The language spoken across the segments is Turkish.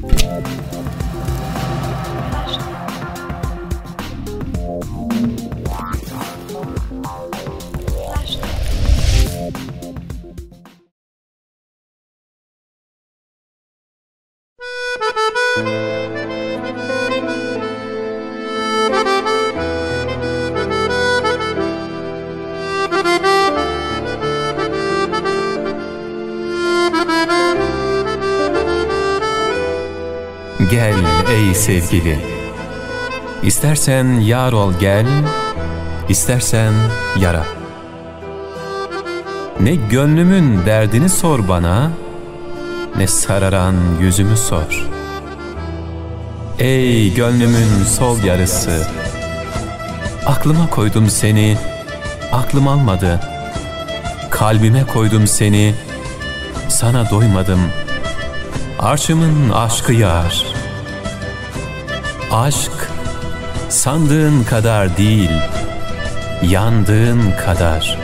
Gel ey sevgili, İstersen yar ol gel, istersen yara. Ne gönlümün derdini sor bana, ne sararan yüzümü sor. Ey gönlümün sol yarısı, aklıma koydum seni, aklım almadı. Kalbime koydum seni, sana doymadım. Arşımın aşkı yar. Aşk sandığın kadar değil, yandığın kadar.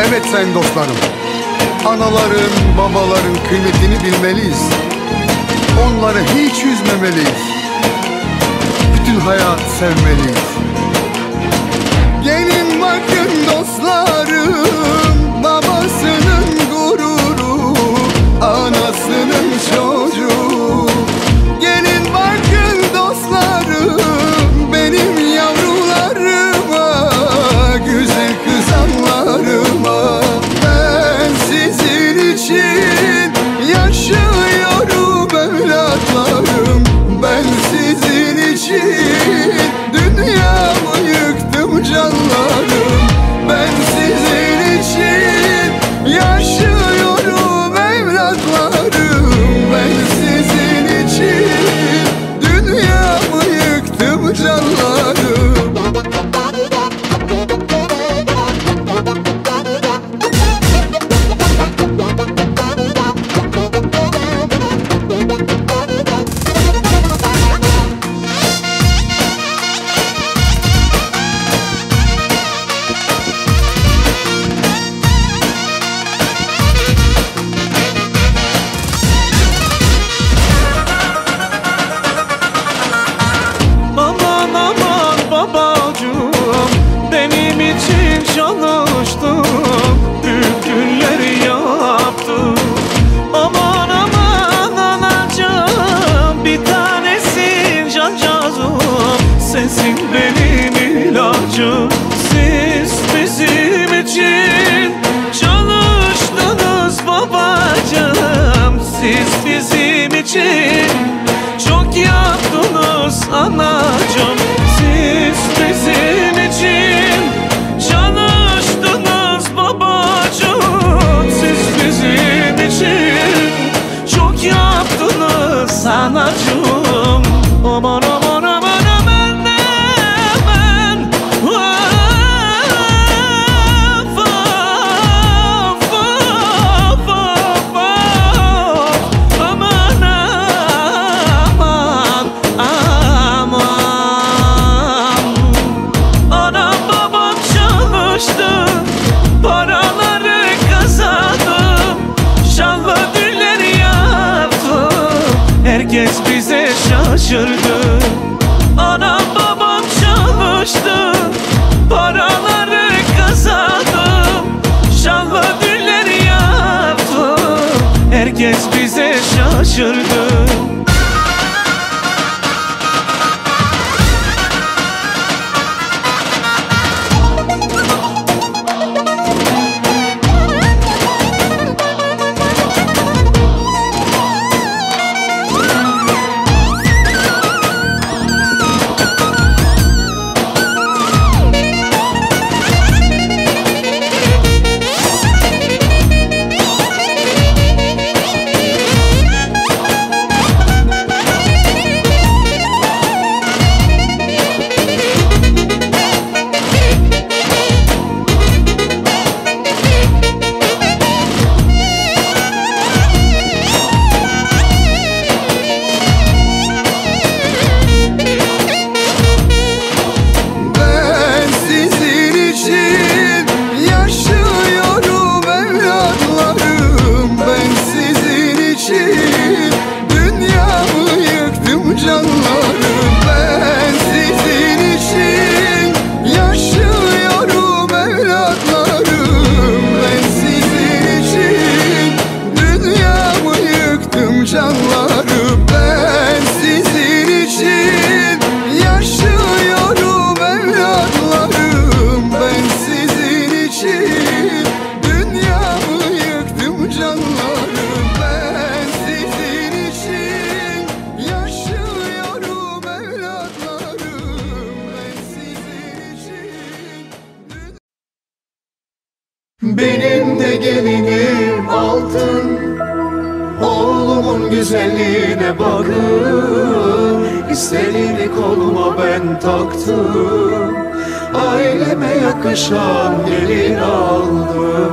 Evet sayın dostlarım, anaların, babaların kıymetini bilmeliyiz. Onları hiç üzmemeliyiz. Bütün hayat sevmeliyiz. Gelin bakın dostlarım, babasının gururu, anasının çocuğu. Gelin bakın dostlarım, benim yavrularıma, güzel kızanlarıma. Ben sizin için yaşıyorum evlatlarım. Ben sizin için dünyamı yıktım canlarım. Ben sizin için yaşıyorum evlatlarım. Ben sizin için dünyamı yıktım canlarım. Sensin benim ilacım. Siz bizim için çalıştınız babacığım. Siz bizim için çok yaptınız anacığım. Siz bizim için çalıştınız babacığım. Siz bizim için çok yaptınız anacığım. Aman aman aman. Herkes bize şaşırdı. Anam babam çalıştı, paraları kazandım, şanlı düğünler yaptım. Herkes bize şaşırdı. Benim de gelinim altın, oğlumun güzelliğine bakın. İstediğini koluma ben taktım, aileme yakışan gelin aldım.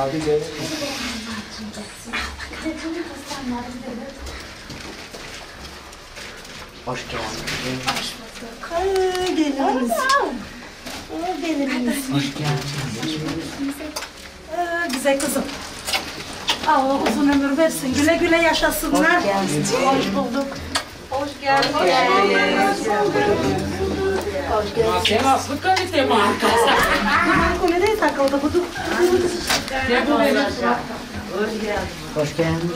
Hadi gel. Hoş geldin. Geliniz. Geliniz. Hoş geldin. Güzel kızım. Allah uzun ömür versin. Güle güle yaşasınlar. Hoş bulduk. Hoş geldin. Sen aslı kalite markası. Kulede takıldı bu. Ne bu benim? Hoş geldin.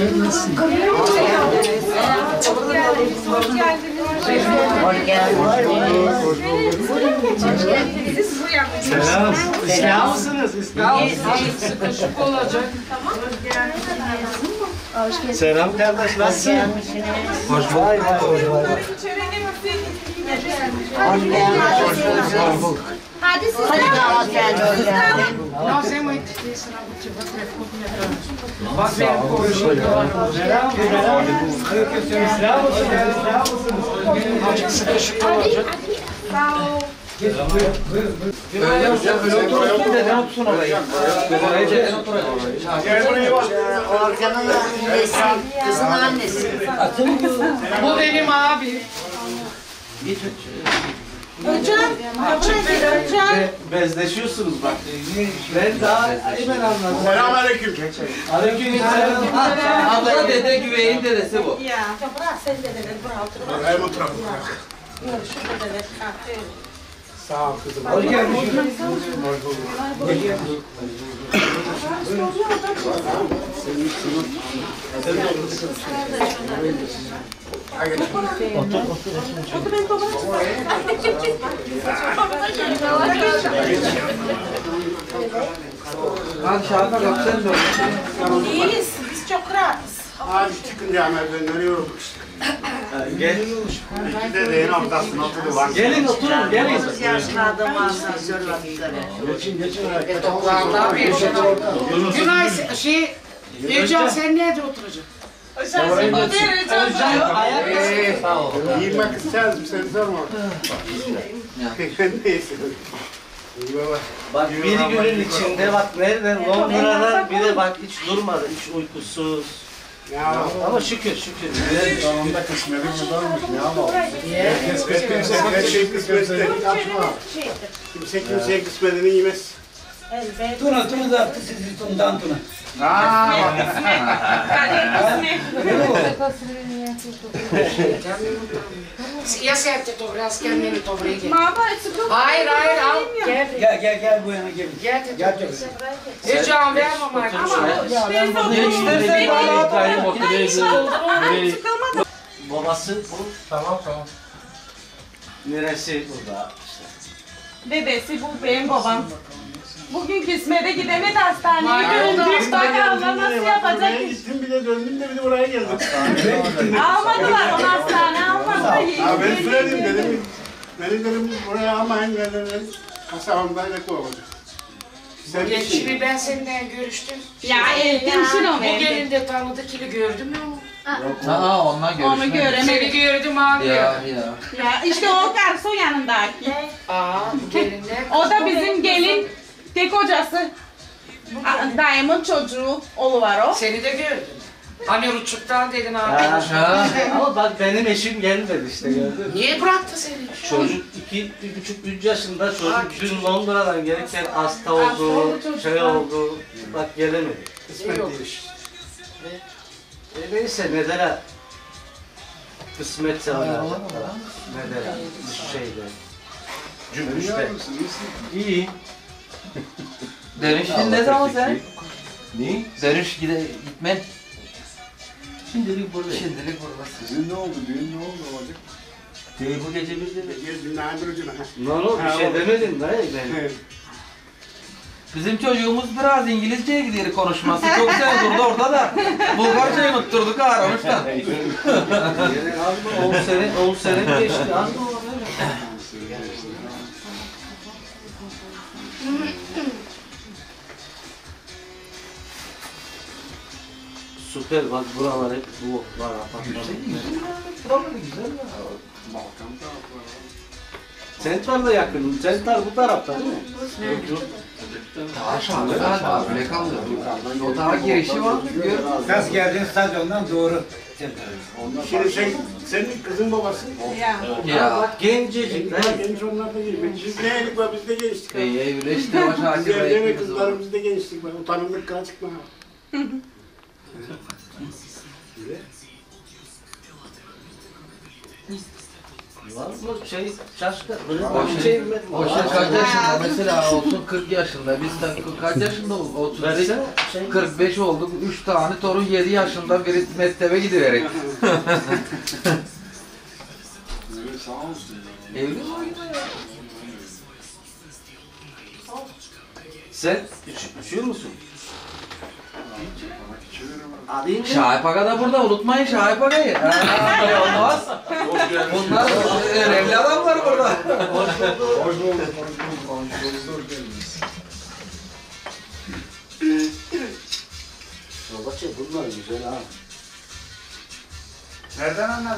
Selam. İslam mısınız? İslam mısınız? Sıkışık olacak. Selam kardeş, nasılsın? Hoş bulduk. Hadi siz Nós é muito difícil, não vou benim konuşuyor. Selam. İslam mısınız? İslam mısınız? Azıcık sıkışık olacak. Öyle hocam, öyle oturun. Neden otursun orayı? Gel buraya bak. Orkan'ın annesi, kızın annesi. Bu benim abi. Bezleşiyorsunuz bak. Ben daha hemen anladım. Selamünaleyküm. Aleykümselam. Abla dede güveyin dedesi bu. Ya, bırak sen de bırak. Hem oturalım. Sağ ol kızım. Hoş geldin. Hadi Şahat abi sen de. İyiyiz. Biz çok rahatız. Abi çıkınca merdivenleri yorulduk işte. Gel. İkide de yeni haftasının oturdu var. Gelin oturun, gelin. Toplantıda bir şey. Günay Ercan sen nerede oturacaksın? Giyinmek isteriz mi seni sorma. Neyse. Bak bir günün içinde bak nereden Londra'dan bir de bak hiç durmadı, hiç uykusuz. Ya Ama şükür şükür. sonunda kısmetim varmış ne ama. Kimse kısmetini açma. Kimse kimseye kısmetini yemez. Tuna da attı sizi Tuna'dan Tuna. Ya sen de biraz kendini topraya gel. Mama, Hayır al. Gel bu yana gel. Gel. Ercan ver mama. Geçtirsen bana atayım Babası bu. Tamam. Neresi burada işte. Dedesi bu benim babam. Bugün Kismet'e gidemedi hastaneye götürdük. Bak abla nasıl yapacak? Buraya gittim bir de döndüm de bir de buraya geldim. Almadılar onu hastaneye almadılar. Ben söyledim dedim. Beni dedim buraya almayın dedim. Kasabamda ne olacak. Sen bir şey. Şimdi ben seninle görüştüm. Ya eltim şunu Bu gelin de tanıdı kili gördün mü? Aa ondan görüşmedim. onu göremedim. Seni gördüm abi. Ya. Ya işte o Karsu yanındaki. Bu gelinler. O da bizim gelin tek hocası. Dayımın çocuğu oğlu var o. Seni de gördüm. Hani Ruçuk'tan dedin abi. Ha. Ama bak benim eşim gelmedi işte gördün mü? Niye bıraktı seni? Çocuk 2,5-3 yaşında çocuk dün Londra'dan gelirken hasta oldu, şey oldu, bak gelemedi. Kısmet Yok. değil. Neyse nedene kısmetse oynayacaklar. Nedene bu şeyde. Cümbüşte. İyi. Dönüşün ne zaman sen? Ne? Dönüş gitme. Şimdilik buradayım. Şimdilik buradasın. Sizin ne oldu? Düğün ne oldu olacak? Değil bu gece bizde mi? Dinleyen bir ucuna. Bir şey demedin dayı ben. Bizim çocuğumuz biraz İngilizceye gidiyor konuşması. Çok güzel durdu orada da. Bulgarcayı unutturduk aramış da. 10 sene geçti. Az mı oldu? Süper bak buralar hep bu var apartman. Sentral da yakın. Sentral bu tarafta değil mi? Yok. Aşağıda galiba bile kaldı. O daha girişi var. Nasıl geldin stadyondan doğru. Şimdi senin kızın babası. Ya. Gencecik. Genç onlar da gibi. Biz neydik be, biz de gençtik. Öyle işte başa Biz evlene kızlarımız da gençtik. Utanımlık kıra çıkma. Var mı şey şaşkın? O şey kaç yaşında mesela olsun 40 yaşında. Biz de kaç yaşında olduk? 35, 45 olduk. 3 tane torun 7 yaşında biri mektebe gidiverek. Evli mi o yine ya? Sen üşüyor musun? Şahip Aga da burada, unutmayın Şahip Aga'yı. Olmaz. Bunlar önemli adamlar burada. Hoş bulduk. Babacığım bunlar güzel ha. Nereden anladın?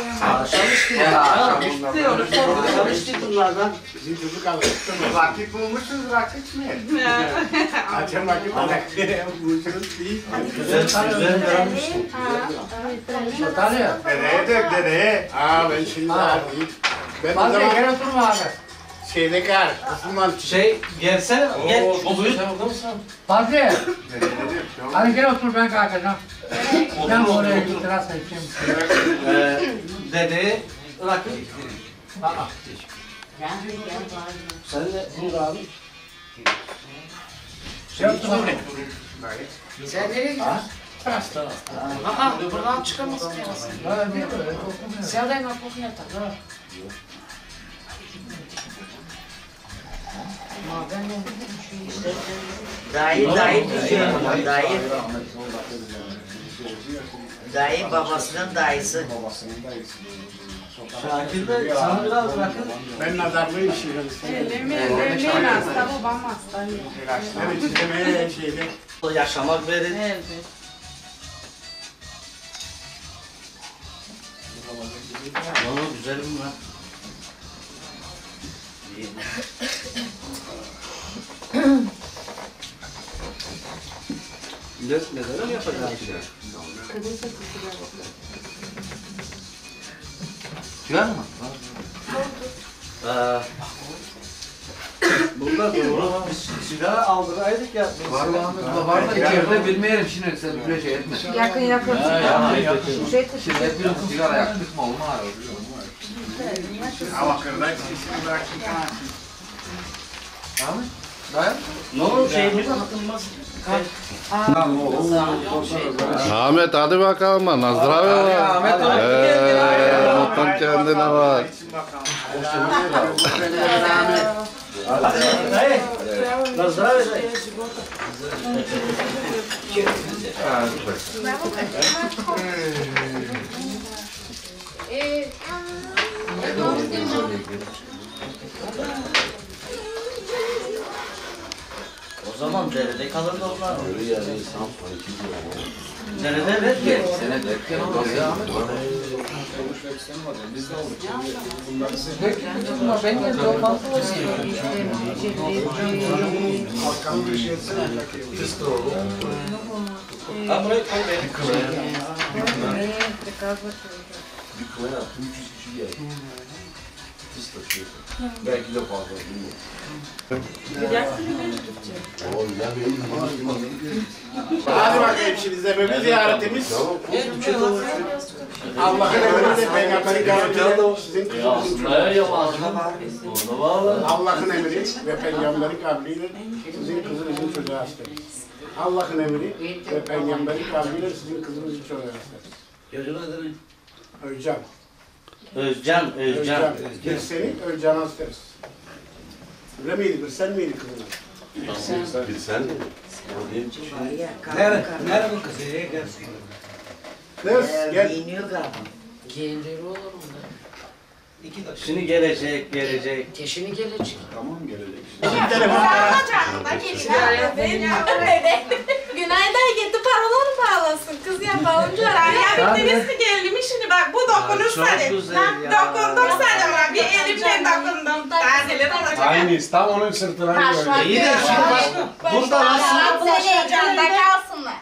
Çalıştık bunlardan. Bizim çocuk alır. Rakip bulmuşsunuz, rakip mi? Açın rakip alır. Bulmuşsunuz değil. Güzel öğrenmiştim. Nereye dök, nereye? Ben şimdi arayayım. Ben o zaman Gel oturma abi. şeyde kal, Osman Şey gelsene. Gel. Buyur. Fazla. Hadi gel otur ben kalkacağım. Ben oraya itiraz edeceğim. Dede rakip. Sen de Nur abi. Şey otur abi. Sen nereye gidiyorsun? Buradan çıkamazsın. Sen de kapı yatak. Dayı tutuyor ama dayı. Dayı babasının dayısı. Şakir de sana biraz bırakın. Ben nazarlıyım şimdi. Ellemeyin hasta, babam hasta. İlaçları çizemeye şeyde. Yaşamak verir. Evet. Güzelim lan. Neden yapacağız? Çıkar mı? Burada doğru. Biz sigara aldıraydık ya. Var var da içeride bilmeyelim şimdi sen böyle şey etme. Yakın. Şimdi hep sigara yaktık mı olmaz. Ama kırdan sesini bıraksın. Ahmet, dayan. Ne olur şeyimiz atılmaz. Ahmet hadi bakalım lan. Nazdravi var. Ahmet Mutlu kendine var. Hey, Nazdravi. O zaman derede kalırdı onlar. Öyle yani insan derede red yer. Sene derken olur ya Ahmet. Ben de olmaz. Halkanın bir şey etsene. Ha burayı koy beni. Belki de fazla bilmiyorum. Hadi bakayım şimdi sebebi ziyaretimiz. Allah'ın emriyle peygamberi kavliyle sizin kızınızın Allah'ın emri ve peygamberi kavliyle sizin kızınızın çocuğu hastayız. Allah'ın emri ve peygamberi kavliyle sizin kızınızın çocuğu hastayız. Çocuğun adı ne? Özcan. Özcan. Biz seni Özcan'a hastarız. Öyle miydi? Bir sen miydi kızına? Bir sen mi? Nerede bu kızı? Kız gel. Giyiniyor galiba. Gelir olur mu? Şimdi gelecek. Keşini gelecek. Tamam gelecek. Günaydın gitti paralar bağladı. olsun. Kız yapalım Coray. Ya bittiniz mi geldim şimdi bak bu dokunursa de. Dokundum sana bak. Bir elimle dokundum. Tazeler olacak. Aynıyız. Tam onun sırtına gördüm. İyi de şimdi bak. Burada nasıl? Canda kalsınlar.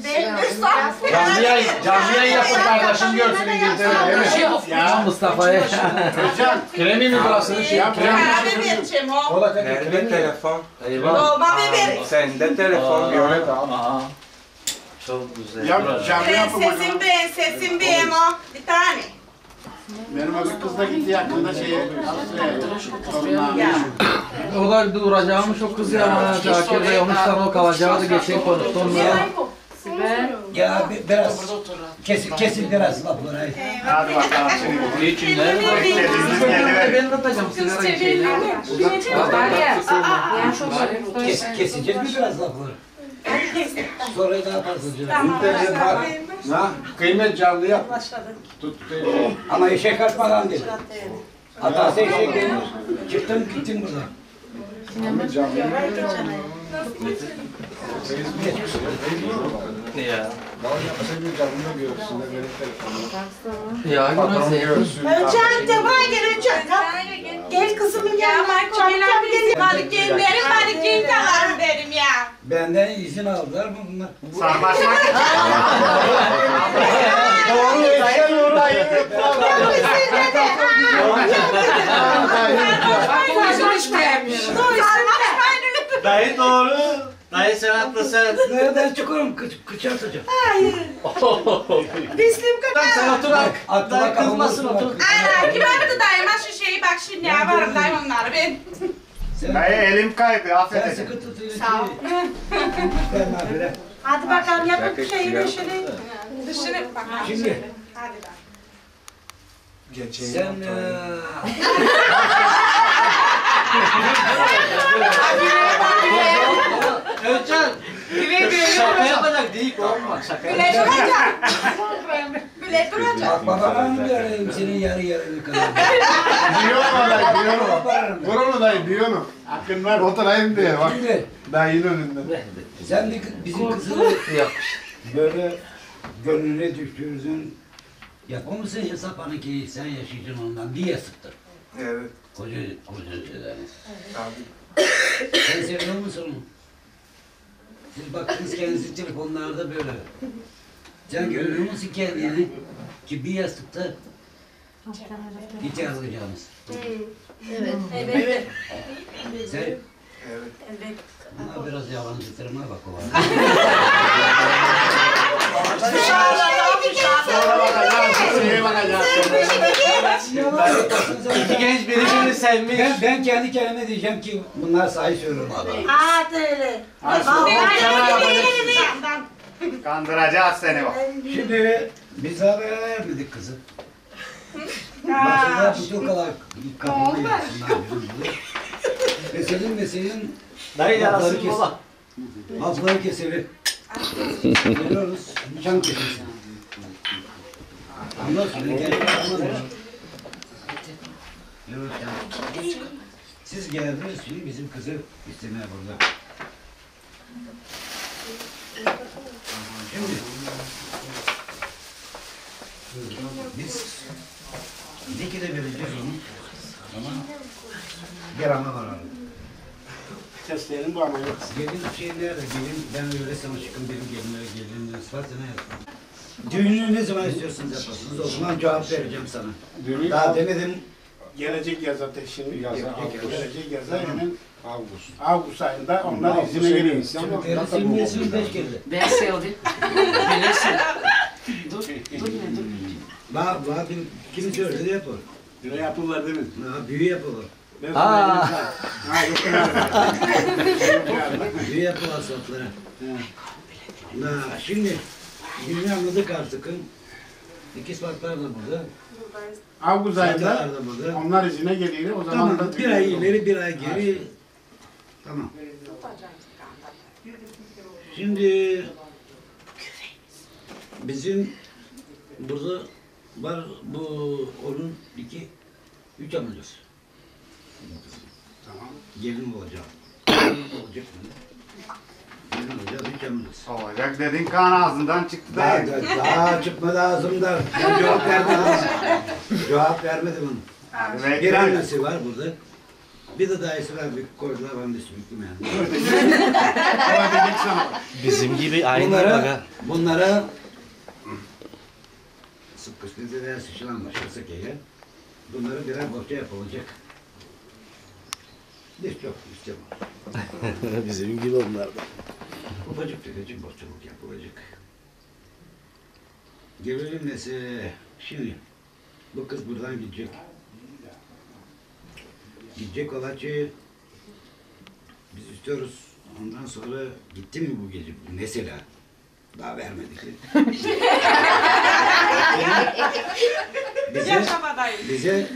Canlı yayın yapın kardeşim görsün İngiltere'de değil mi? Ya Mustafa'ya. Hocam kremi mi burasını şey yap? Kahve vereceğim o. O da dedi Nerede kremi. telefon? Dolma biber. Sende telefon. Evet abi. Çok güzel. Ya canlı yapın bakalım. Sesim benim o. Bir tane. Benim öbür kız da gitti yakında şeye. O da duracağımış o kız ya. Şakir Bey 13 tane o kalacaktı geçen konuştu onunla. Ya biraz kesin biraz laf var. Hadi bakalım şimdi. İçinler. Ben de atacağım sigara içeyim. Keseceğiz mi biraz laf var? Sonra ne yaparsın canım? İnternet bak. Na, kıymet canlı yap. Tut. Ama eşek kaçmadan değil. Hatası eşek değil. Çıktım gittim buradan. Canlı yap. Ya. Ya görüyorsun. Can Tebay gel Gel kızımın yanına. Hadi gel derim, hadi gel kalalım derim ya. Benden izin aldılar mı bunlar? Sarmaşmak için. Doğru eşe doğru ayırıyor. Dayı doğru. Dayı sen haklısın. Nereden çıkıyorum? Kıç atacağım. Hayır. Bislim kadar. Sen otur bak. Aklıma Kızmasın otur. Aa, kim aradı dayıma şu şeyi bak şimdi ya varım dayım onları ben. Dayı elim kaydı. Ben Affedin. sıkı tutuyla Sağ ol. Hadi bakalım yapın şeyi beşini. Düşünüp bak. Şimdi Hadi bak. sen Özcan. Şaka yapacak değil olma. Şaka Güle duracak. Güle duracak. bak babama mı vereyim senin yarı kadar? Diyor mu dayı? Diyor mu? Vur onu dayı. Diyor mu? Hakkın var. Oturayım diye. Bak. Şimdi Dayının önünde. sen de bizim kızı böyle gönlüne düştüğünüzün yapamazsın hesap hani ki sen yaşayacaksın ondan diye sıktır. Evet. Koca yani. Tabii. Sen seviyor musun onu? Siz baktınız kendinizi telefonlarda böyle. Sen görüyor musun kendini? Ki bir yastıkta hiç yazılacağınız. Evet. Sen Evet. ama biraz yalancıtırma bak o var. Sonra bakacağız. Şeye bakacağız. İki genç birbirini sevmiş. Ben kendi kendime diyeceğim ki bunlar sahi söylüyorum abi. Hadi. Kandıracağız seni bak. Şimdi biz daha vermedik kızı. Başında bu tokalar kapımda yatsınlar. Meselin Dayı yarasın baba. hafları keselim. Geliyoruz, can kesilsin. Anlarsın, gerçekten anlamıyorum. Siz geldiniz şimdi bizim kızı istemeye burada. Şimdi biz ne kadar vereceğiz onu ama bir ana var abi. Testleyelim bu ama yok. Gelin şey nerede? Gelin ben öyle sana çıkın benim gelinlere gelinler istersen ne yapayım? Düğünü ne zaman istiyorsunuz yaparsınız? O zaman cevap vereceğim sana. Düğünü Daha demedim. Gelecek yaz ateş şimdi. Gelecek yaza hemen Ağustos. Ağustos ayında onlar izine geliyor. Türklerin silmiyesini 5 geldi. Ben sevdim. Bilirsin. Dur. Bak kimin söyledi yapar. Düğün yapılırlar değil mi? Ha, büyü yapılır. Ha yok Büyü yapılır soflara. Ha, şimdi anladık artık. İkiz parklar da burada. Ağustos ayında Saatler de burada. onlar izine geliyor. O zaman Tamam, da bir ay ileri bir ay geri. Tamam. Şimdi bizim burada var bu onun 3 amacız. Tamam. Gelin olacak. Olacak mı? Olacak dedin kan ağzından çıktı da. Daha çıkmadı ağzımdan. Ben cevap vermedim. Cevap vermedim onu. Bir annesi var burada. Bir de dayısı var. Bir koydular ben de sümüklüm yani. Bizim gibi aynı bunlara sıkıştırdı veya sıçılan başlasak eğer bunlara birer bohça yapılacak. Biz çok istemem. Bizim gibi onlar da. Ufacık tefecik bohçalık yapılacak. Gelelim nesi? Şimdi bu kız buradan gidecek. Gidecek olan şey biz istiyoruz. Ondan sonra gitti mi bu gece? Mesela daha vermedik. bize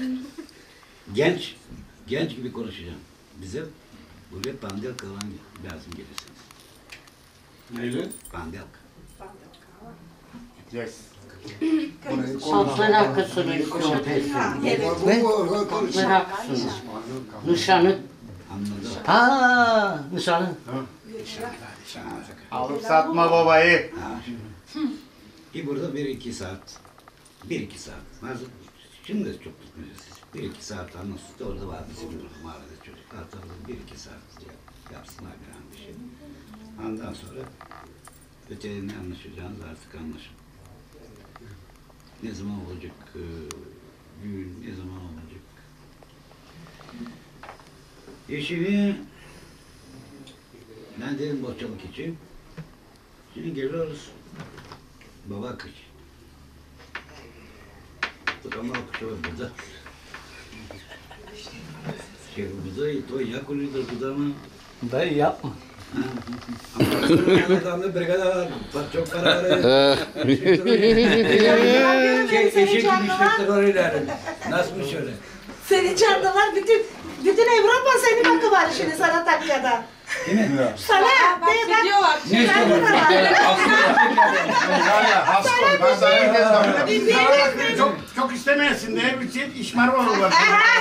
genç gibi konuşacağım. Bize buraya pandel kalan lazım gelirsiniz. Neyle? Pandel. Yes. Saflar arkasını istiyorum. Saflar arkasını. Nişanı. Anladım. Ha, nişanı. Alıp satma babayı. Burada 1-2 saat. 1-2 saat. Şimdi de çok tutmayacağız. 1-2 saat anlasın. Orada var bizim mahallede çocuklar. 1-2 saat yapsınlar bir şey. Ondan sonra ötelerine anlaşacağınız artık anlaşın. Ne zaman olacak düğün, ne zaman olacak? Eşimi ben dedim bohçalık için. Şimdi geliyoruz. Baba kış. Ama kuşa var burada. Burada toy yakılıyordur burada ama. Dayı yapma. Ama brigada var. Çok para var. Eşek gibi işletler ileride. Nasıl şöyle? Senin canlılar bütün Avrupa seni bakıver şimdi sana Takya'da. Değil mi? Sana gidiyorlar. Ne istiyorlar? Çok istemeyesin diye bir şey işmar olurlar.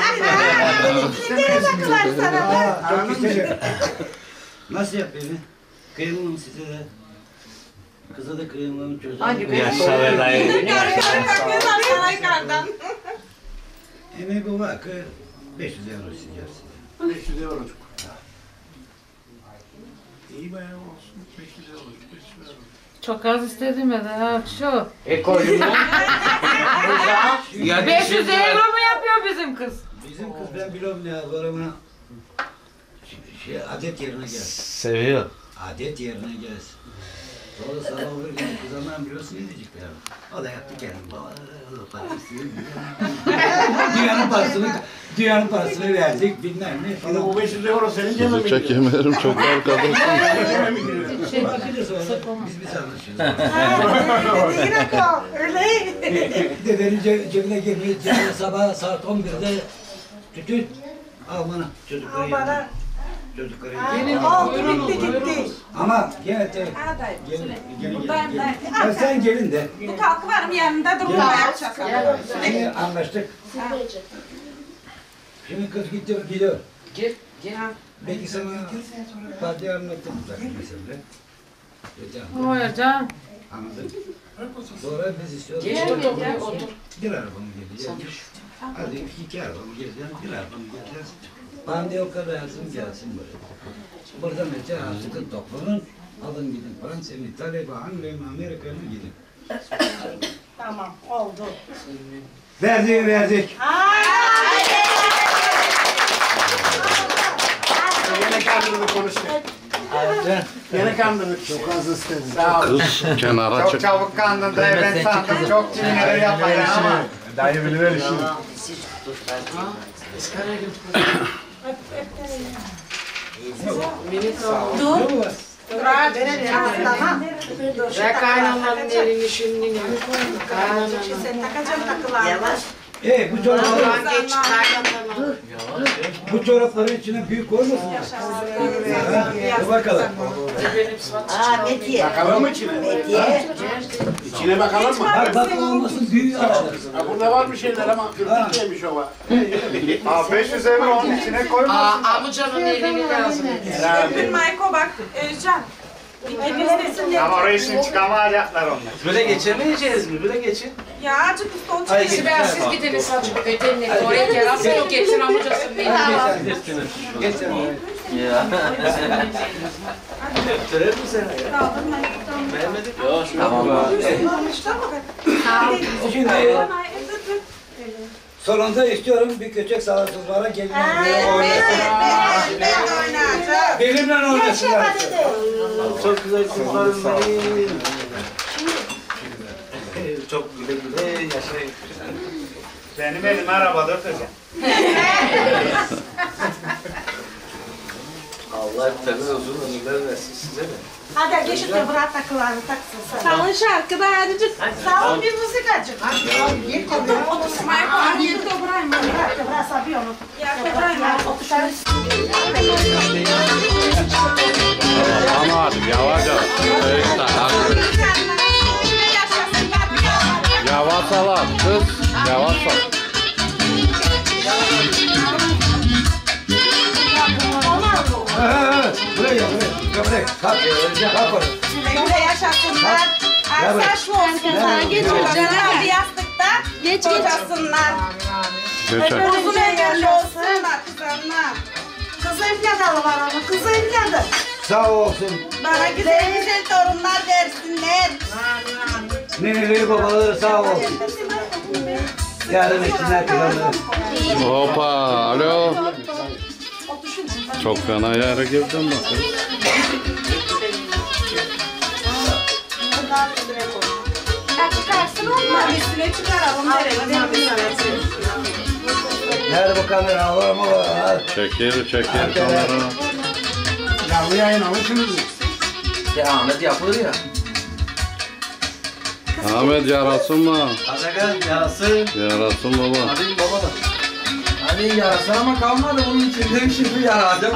bakıver sana. Çok istedim. Nasıl yapayım? Kıyamam size de. Kıza da kıyamam çocuğa. Yaşa be dayı. Emeği bu var ki 500 euro isteyeceğiz. 500 euro çok. İyi bayağı olsun. 500 euro. 500 euro. Çok az istedim ya da şu. Koyun. 500 euro mu yapıyor bizim kız? Bizim kız ben biliyorum ya var ama adet yerine gel. Seviyor. Adet yerine gel. Sonra sabah olurken kız aman biliyorsun ne diyecekler. O da yaptı kendini. Dünyanın parasını verdik bilmem ne falan. O 500 euro senin cebine mi? Çekemiyorum çok arkadaşım. Bakacağız sonra biz anlaşırız. Yine ko öyle. Dedenin cebine girmeyi sabah saat 11'de tütün al bana çocukları yanına. Çocukları yanına. Oldu bitti gitti. Ama gene de gelin. Sen gelin de. Bu kalkıvarım yanında dur ayak çakalım. Şimdi anlaştık. Şimdi kız gidiyor. Gel. Belki sana Fatih anlattım zaten mesela. Hocam. Anladın? Sonra biz istiyoruz. Gel otur. Bir arabamı geleceğiz. Hadi 2 arabamı geleceğiz. Bir arabamı geleceğiz. Bandi o kadar gelsin böyle. Buradan önce artık toplanın. Alın gidin Fransa'ya, İtalya'ya, Angliya'ya, Amerika'ya gidin. Tamam oldu. Verdik. Yine kandırdık konuştuk. Yine kandırdık. Çok az istedim. Sağ ol. Kız kenara Çok çık. çabuk kandırdı. Ben sandım çok cimrileri yapmayın ama. Dayı biliver işini. Dur. Tamam. Ve kaynananın elini şimdi. Sen takacağım takılar. Yavaş. Bu çorapları, Geç kaynananın. bu çorapların içine büyük koymasın. Dur bakalım. Metiye. Bakalım mı içine? Metiye. İçine bakalım mı? Bak olmasın büyüğü açılır. Burada var bir şeyler ama Türkiye'ymiş o var. 500 euro onun içine koymazsın. Amcanın elini lazım. Mayko bak Özcan. Ama orayı şimdi çıkamayacaklar onlar. Böyle geçemeyeceğiz mi? Böyle geçin. Ya azıcık üstü onu Hayır, çekin. Ben siz gidiniz Selçuk ötenine. Oraya gel. Sen o geçsin amcasın. Geçin. Ya. Götürür mü seni ya? Beğenmedin mi? Yok şu Tamam. Şimdi sonunda istiyorum bir köçek salatsızlara gelin oynasın. Benimle oynasınlar. Çok güzel kızlarım benim. Çok güle güle yaşayın. Benim elim arabada öteceğim. Allah temiz uzun ömürler versin size de. Hadi geçit de bırak takılarını taksın sen. Salın şarkıda azıcık. Salın bir müzik açık. Git konuya. Oturmaya falan yeri toprağım. Biraz abi onu. Ya toprağım. Ama hadi yavaş yavaş. Yavaş salat kız. Yavaş salat. Buraya. Kalk. Kalk oraya. Güle yaşasınlar. Arkadaş olsunlar. Geç canım bir yastıkta. Geç kocasınlar. Geçer. Uzun ömürlü olsunlar kızlarına. Kız evladı var ama kız evladı. Sağ olsun. Bana güzel güzel torunlar versinler. Neneleri babaları sağ olsun. Yarın etsinler kızlarını. Hoppa. Alo. Çok fena yere girdin bak. Çıkarsın onlar üstüne çıkaralım. Nerede bu kamera? Allah'ım Allah. Çekil kamera. Canlı yayın alışınız. Ahmet yapılır ya. Ahmet yarasın mı? Atakan yarasın. Yarasın baba. Hadi baba da. Hani yarası ama kalmadı bunun içinde bir şey yarayacak.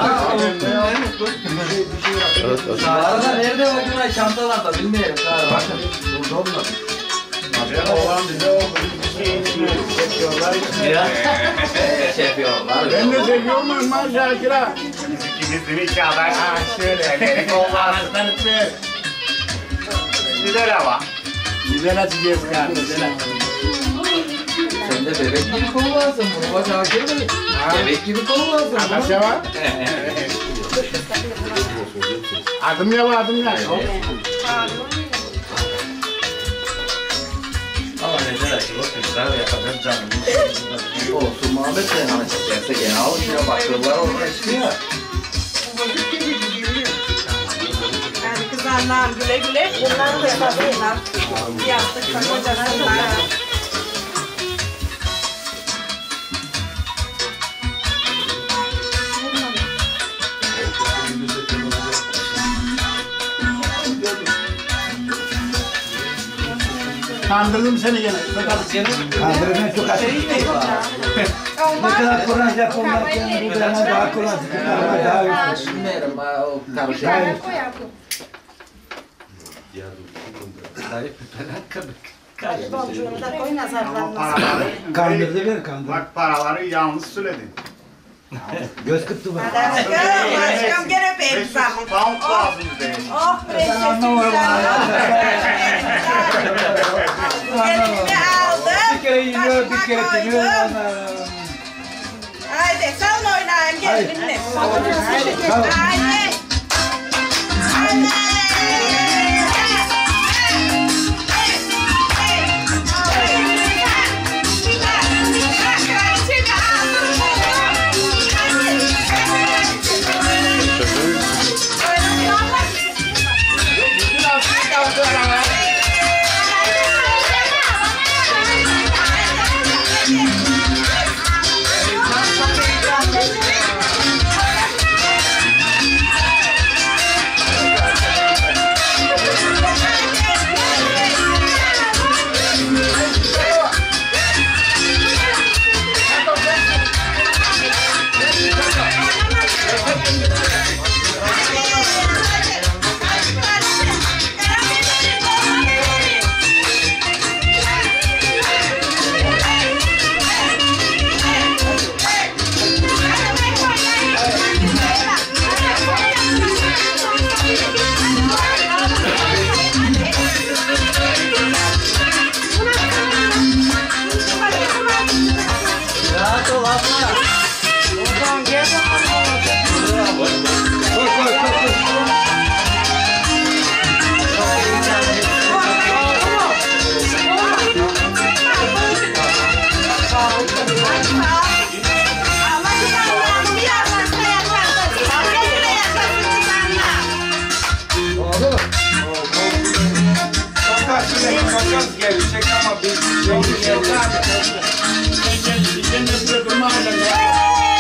Arada nerede bakın çantalarda bilmiyorum. Bakın burada olmadı. Olan bize oldu. Çekiyorlar. Çekiyorlar. Ben de seviyor muyum lan Şakir'a? İkimizin iki aday. Ha şöyle. Benim oğlanızdan ötürü. Güzel hava. Güzel açacağız yani. Sen de bebek gibi kol lazım. Bunu bak Akir Bey. Bebek gibi kol lazım. Nasıl var? Adım ya. Ama ne der ki o kızlar yapacak canım. Olsun Muhammed sen hani çekerse gene alışıyor. Bakıyorlar orada istiyor. Yani kızlarlar güle güle. Bunlar da yapabilirler. Yastıkta kocasınlar. Kandırdım seni gene. Kandırmaya çok açık. Ne kadar kullanacak onlar kendi buğdayına daha kullanacak. Daha iyi. Bilmiyorum o karışık. Boncuğunu da koy nazarlarına. Kandırdı beni kandırdı. Bak paraları yalnız söyledin. Göz kıptı bak. Aşkım gene benim zaman. Pound lazım bize. Oh prensesim Elini aldım. Bir kere yiyor, bir kere teniyor. Haydi salın oynayayım gel benimle. Tamam. Haydi. Fakat gelecek ama biz yok abi. Cennet durma hala.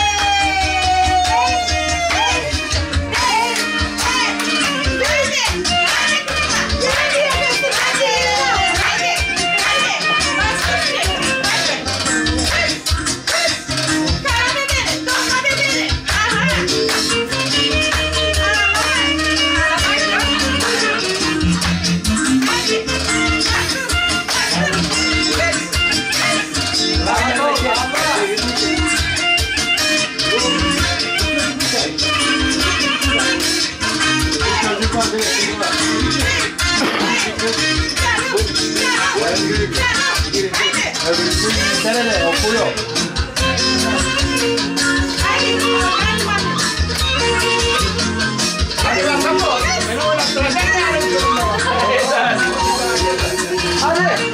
Nerede okuyor? Hadi bakalım. Beni oynattıracak hadi.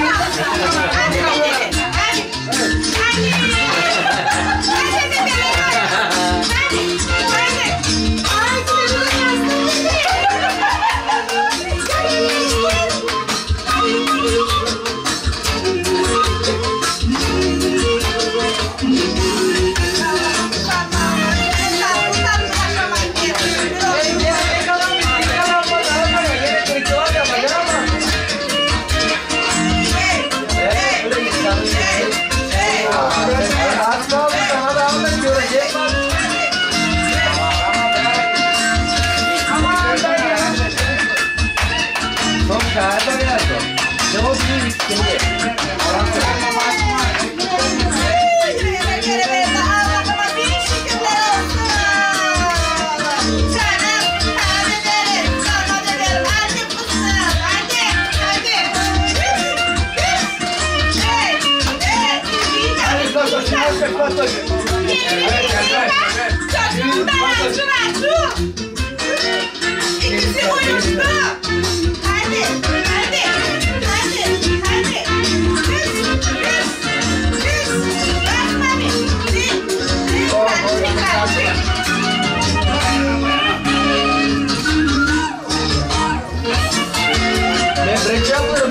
İkisi uyuştu. Hadi, hadi, hadi, hadi. Ben break yapıyorum.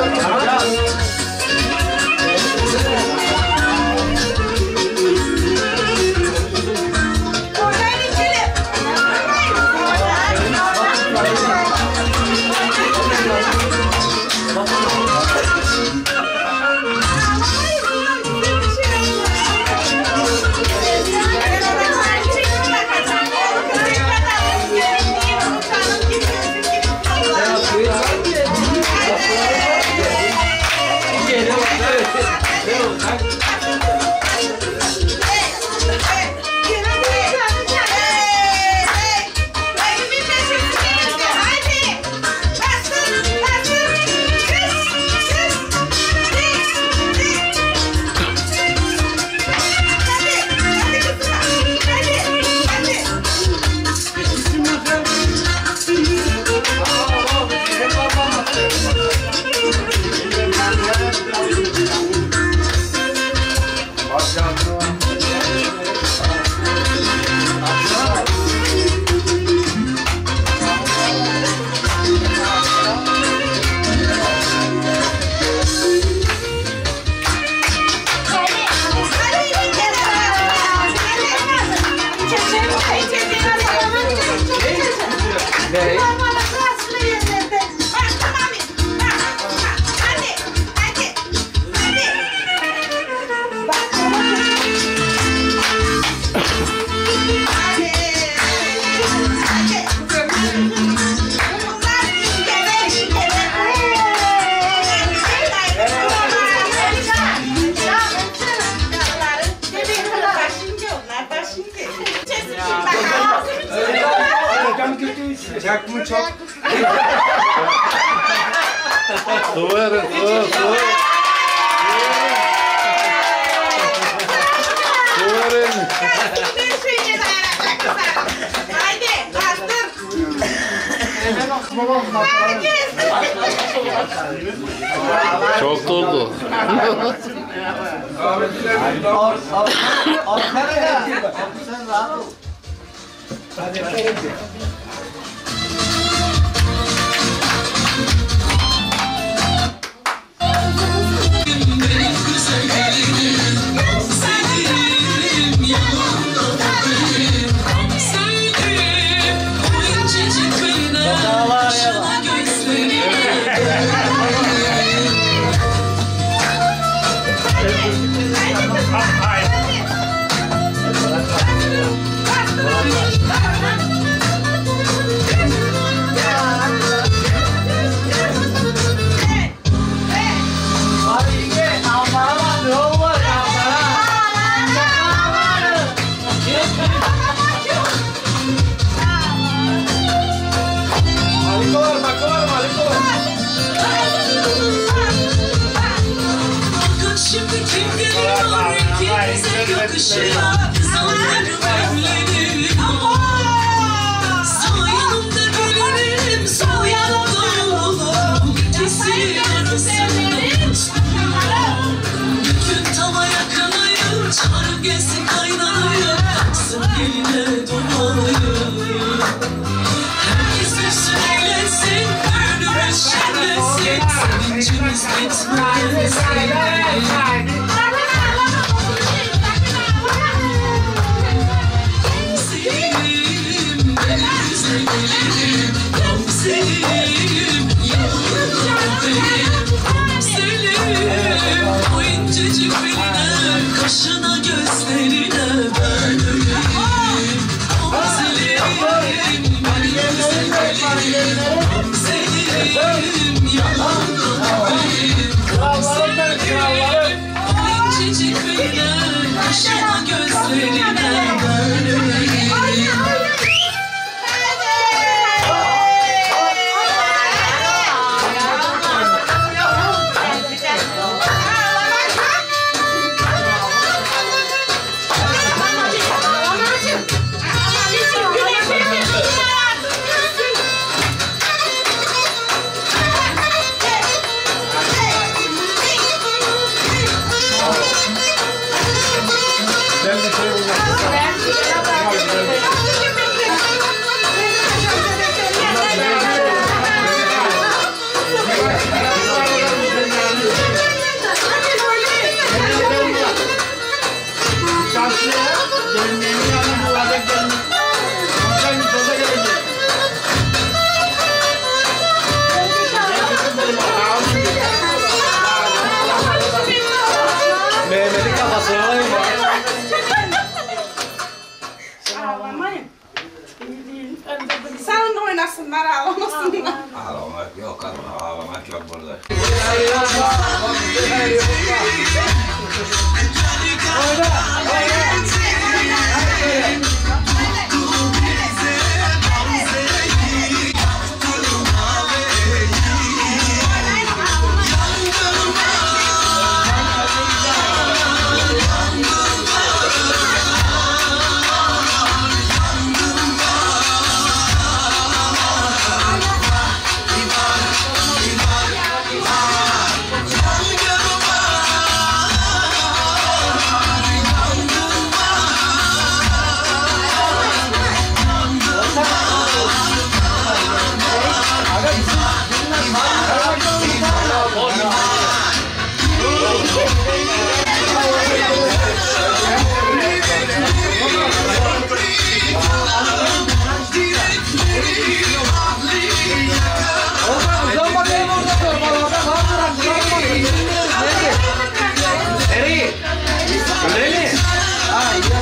Yakımı çok. Su verin, su. Su verin. Haydi, bastır. Çok doldu. Sen rahat ol. Hadi. İçimiz etmez Selim benim güzelim Selim yavrum Selim o incecik beline kaşına gözlerine ben öleyim Selim benim güzelim Selim yalandan Selim o incecik beline kaşına gözlerine ben öleyim Mehmet'in kafasına alayım mı? Ağlamayın. Sen de oynasınlar, ağlamasınlar. Ağlamak yok ama ağlamak yok burada. Nereye? Öyle mi? Ha iyi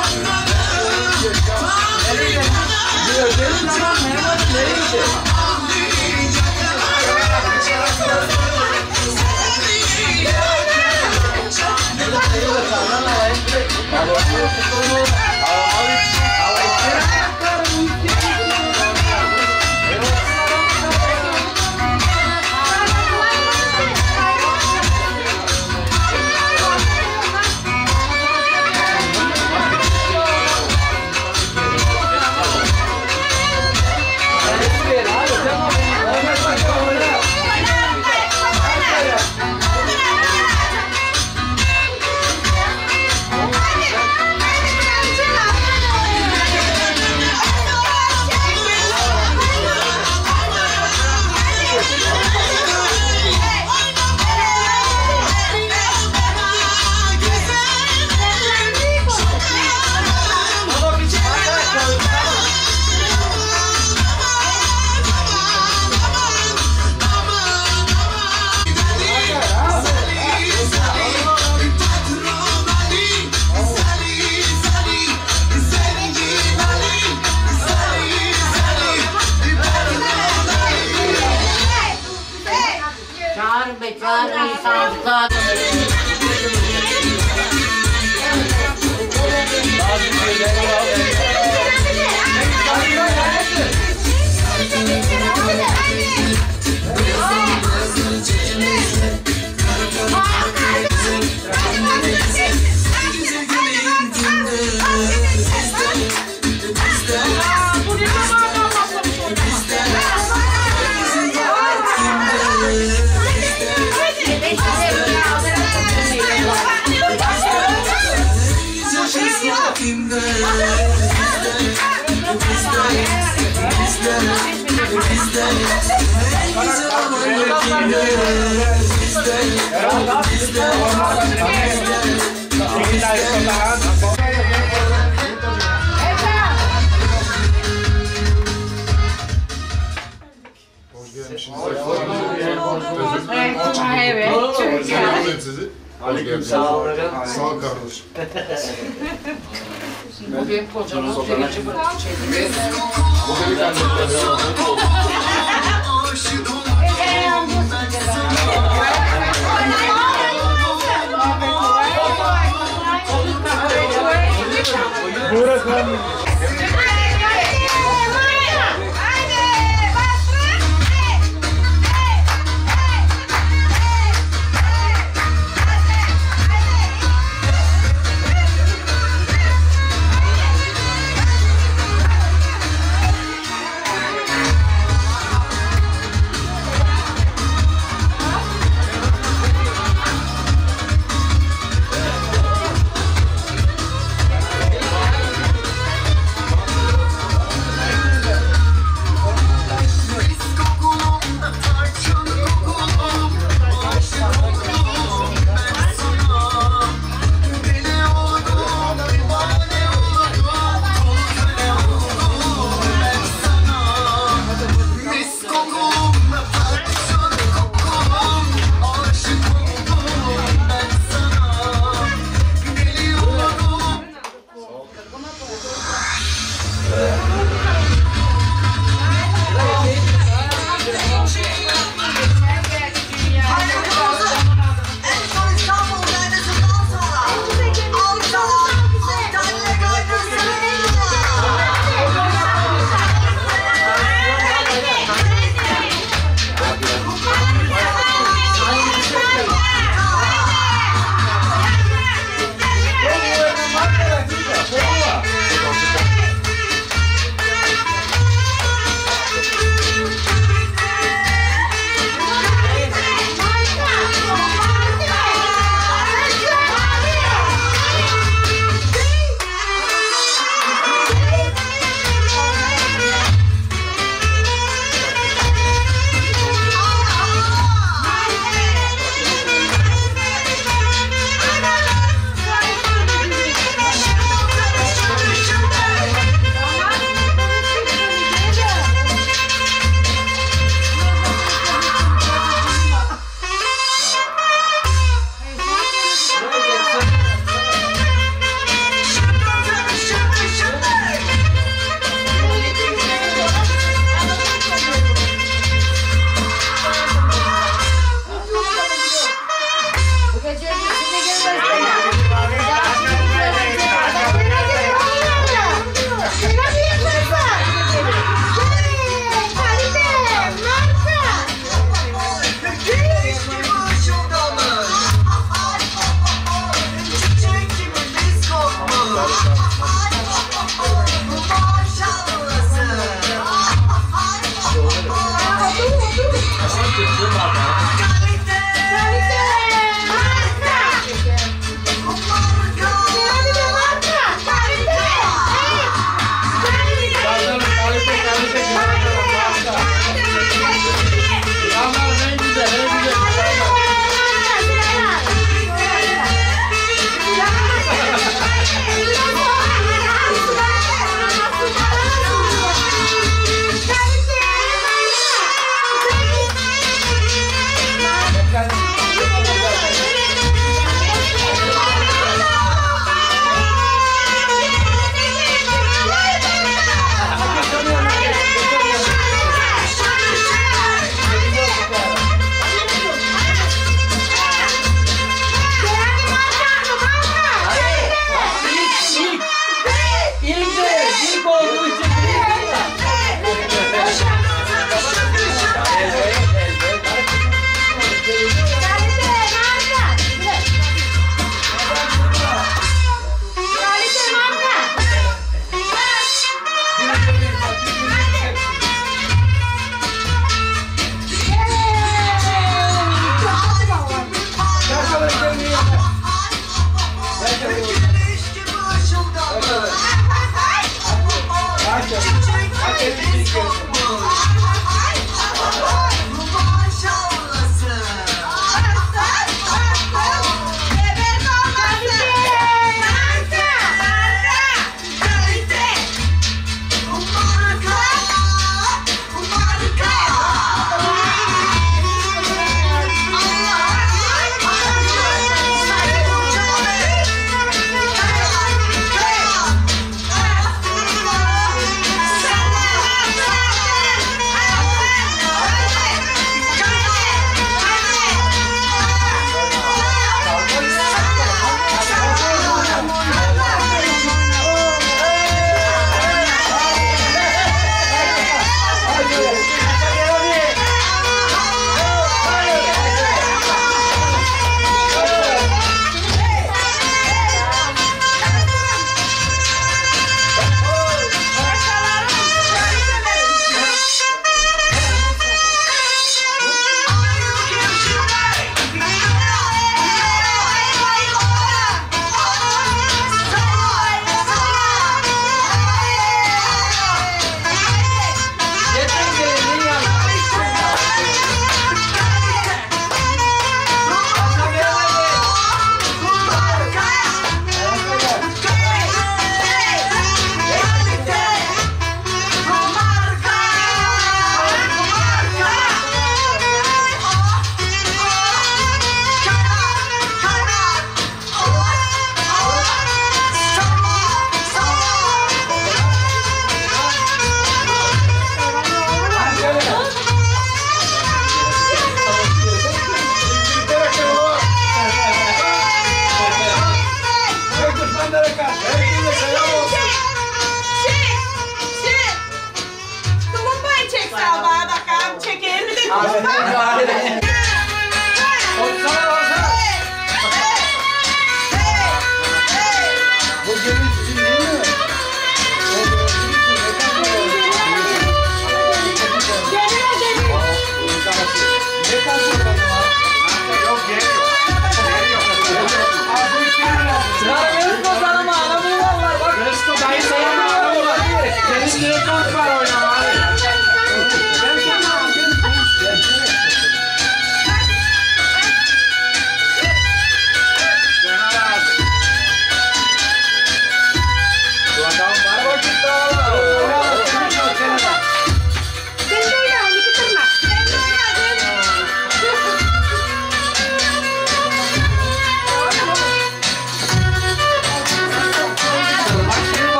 Çağır be çağır insanlıklar. Bizden Evet. Sizi. Sağ olun. Sağ ol kardeşim. Bu benim kocamın birinci şeydi. Bırakın.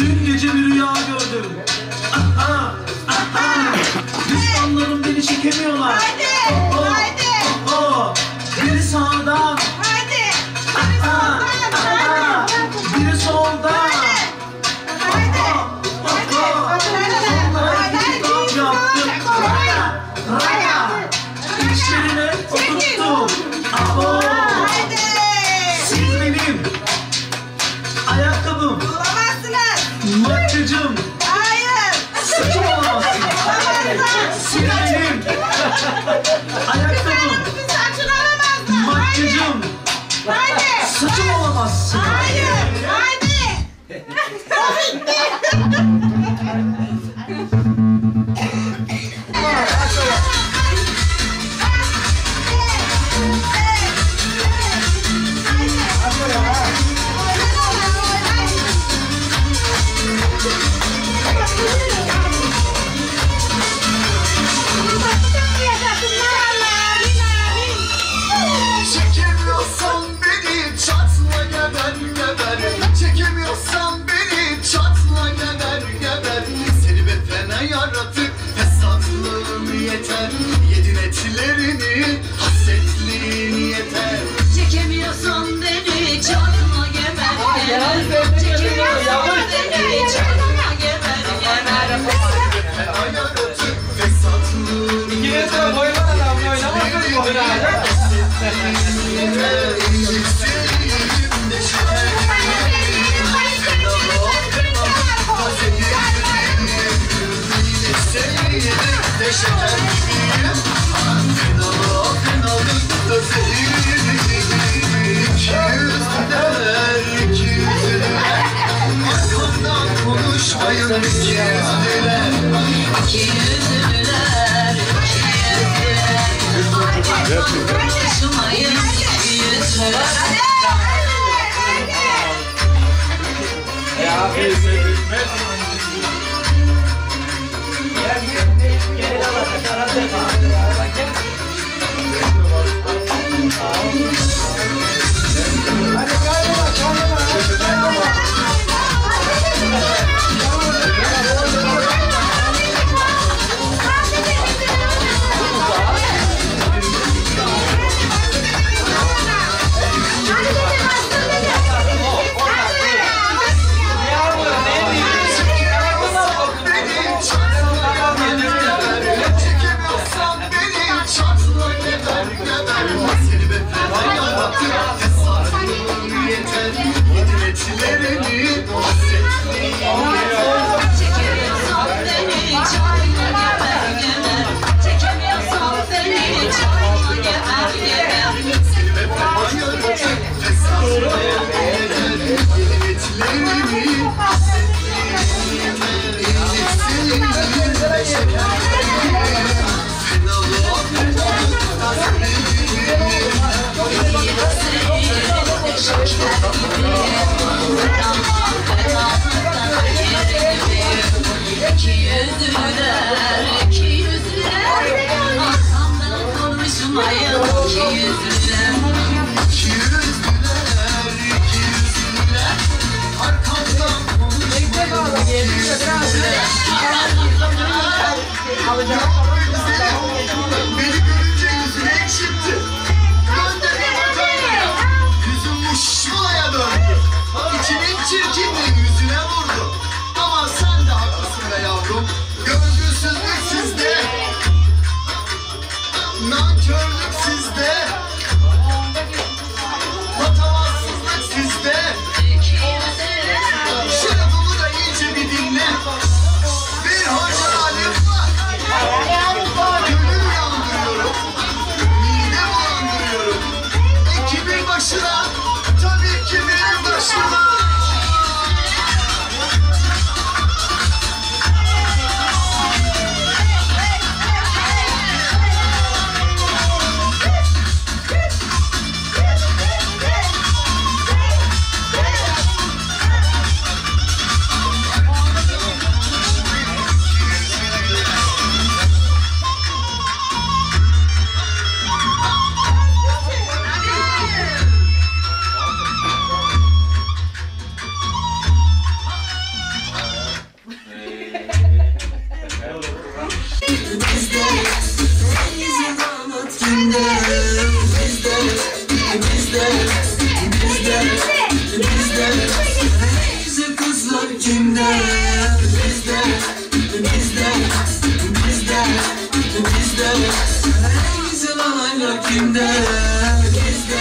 Dün gece bir rüya gördüm. Aha, aha. Düşmanlarım beni çekemiyorlar. Haydi, haydi. Biri sağdan. Haydi. Aha, aha. Biri soldan. İşlerine oturttum. Siz benim ayakkabım. Olamazsınız. Makyajım. Hayır. Saçım olamazsın. Siz benim ayakkabım. Saçını alamazsın. Makyajım. Haydi. Saçım olamazsın. Hayır. Haydi. Çekemiyorsan beni çatla geber geber. Çekemiyorsan beni çatla geber geber. Seni be fena yaratık fesatlığın yeter. Yedin etlerini hasretliğin yeter. Çekemiyorsan beni çatma geber geber. Çekemiyorsan beni çatma geber geber. Fena yaratık fesatlığın yeter. İkiniz de boyun adamla oynamazsınız bu oyunu. Konuşmayın iki yüzlüler. İki yüzlüler, konuşmayın iki yüzlüler. İki yüzlüler, iki yüzlüler, arkamdan konuşmayın iki yüzlüler. İki yüzlüler, iki yüzlüler, arkamdan konuşmayın iki yüzlüler. Beni görünce yüzüne ekşitti. Gönderdim yüzüm muşmulaya döndü. İçinin çirkinliği yüzüne vurdu. Ama sen de haklısın be yavrum. Görgüsüzlük sizde, nankörlük sizde, patavatsızlık sizde. Şu lafımı da iyice bir dinle. Bir hoca alim var. Güzel kızlar kimde? Bizde. En güzel alaylar kimde? Bizde.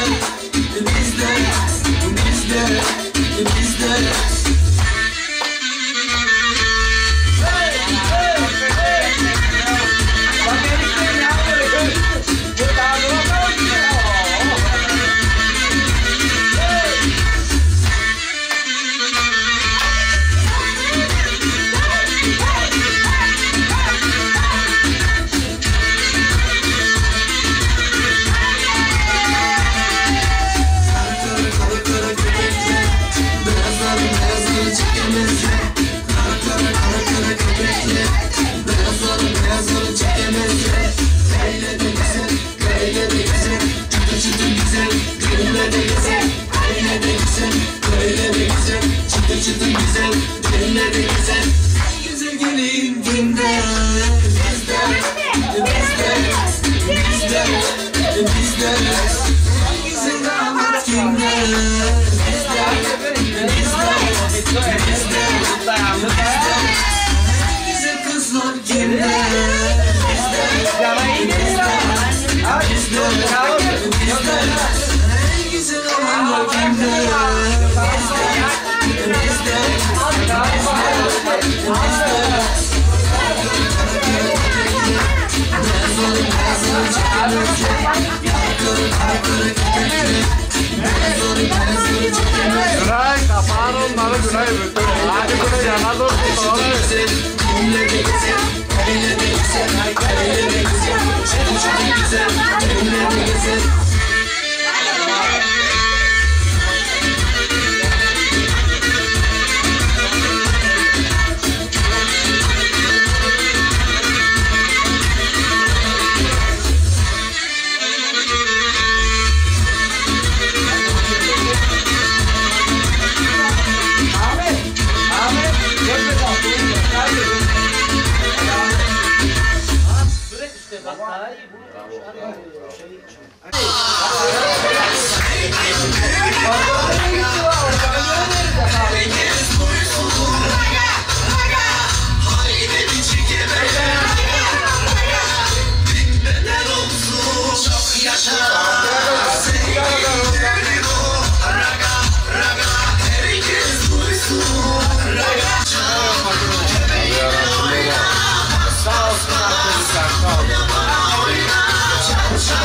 Günay kapan onları Günay bütün. Hadi Günay yana dur. Sağ olsun arkadaşlar. Sağ olun.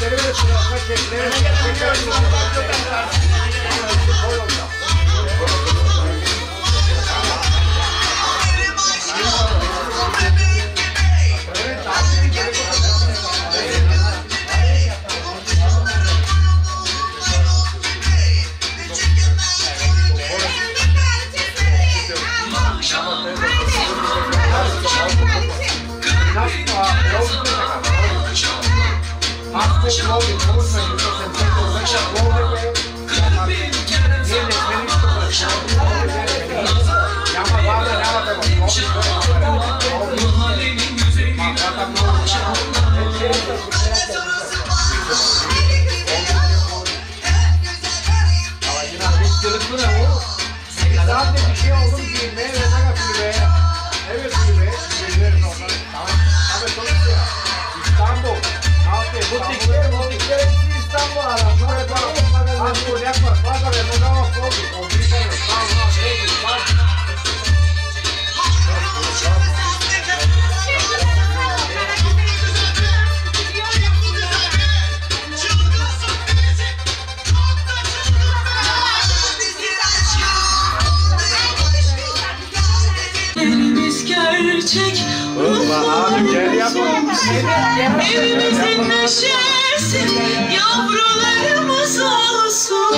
Evimizin neşesi yavrularımız olsun.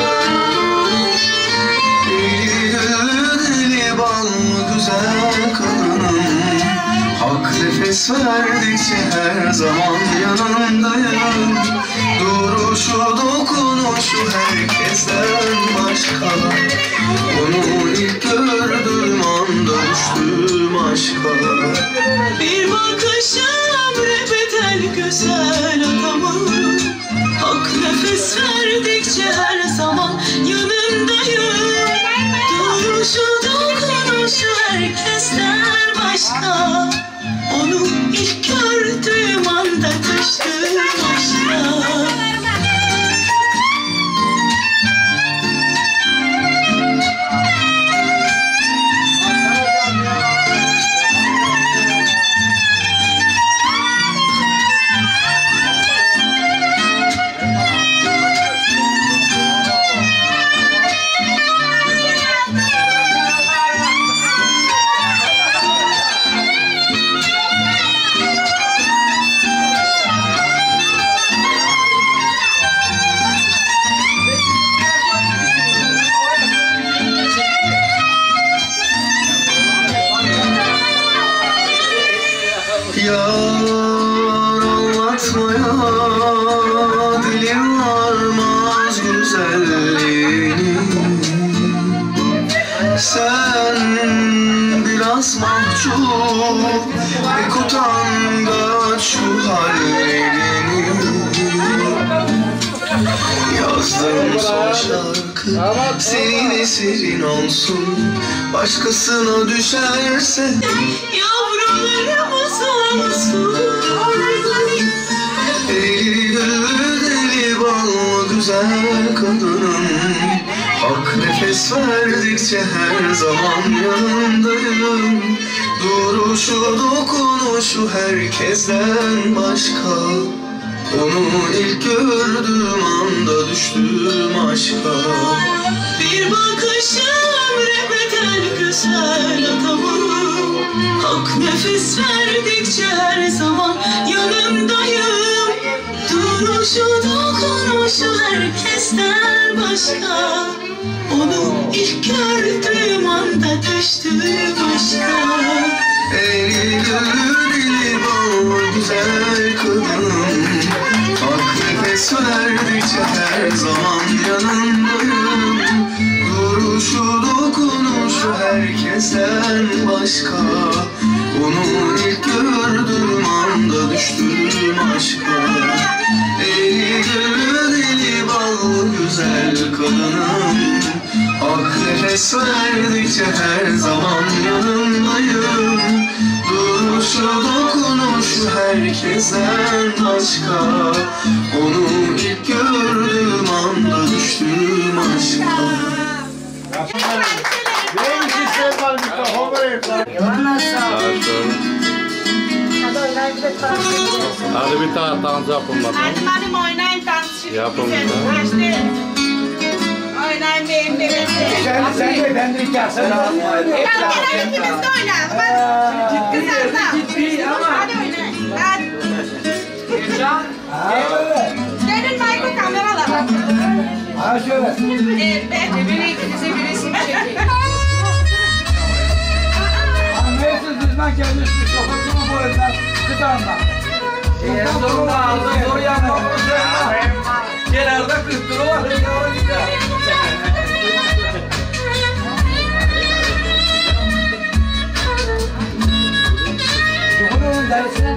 Deli bal güzel kadınım, hak nefes verdikçe her zaman yanındayım. Duruşu dokunuşu herkesten başka, onu ilk gördüğüm anda düştüm aşka. Bir bakışım rebedel güzel adamım, hak nefes verdikçe her zaman yanındayım. Duruşu dokunuşu herkesten başka, onu ilk gördüğüm anda düştüm aşka. Yar anlatmaya dilim varmaz güzelliğini. Sen biraz mahcup, pek utangaç şu hallerini. Yazdığım son şarkı senin eserin olsun, başkasına düşerse yavrularımız olsun. Deli bal güzel kadınım, hak nefes verdikçe her zaman yanındayım. Duruşu dokunuşu herkesten başka, onu ilk gördüğüm anda düştüm aşka. Bir bakışım rebedel güzel adamım, hak nefes verdikçe her zaman yanındayım. Duruşu dokunuşu herkesten başka, onu ilk gördüğüm anda düştüm aşka. Deli bal güzel kadınım, hak nefes verdikçe her zaman yanındayım. Duruşu dokunuşu herkesten başka, onu ilk gördüğüm anda düştüm aşka. Deli bal güzel kadınım, hak nefes verdikçe her zaman yanındayım. Duruşu dokunuşu herkesten başka, onu ilk gördüğüm anda düştüm aşka. Neymiş istedim var mikrofon vereyim sana. Ondan sonra. Hadi bir tane dans yapın bakalım. Hadi benim oynayın dans. Yapın. Oynayın benim. Sen de ben de hikâsını alma. Gel ikimiz de oynayalım. Hadi. Ciddi ama. Hadi oynayın. Hadi. Ercan. Gelin Michael kameralara. Ha şöyle. Evet. İkinize bir resim çekin. Anlayasınız bizden gelmiş bir sokaklı mı bu evden? Kıtağında. Sonunda aldım doğru yapmam. Kenarda 40 lira var. Bunun dersine.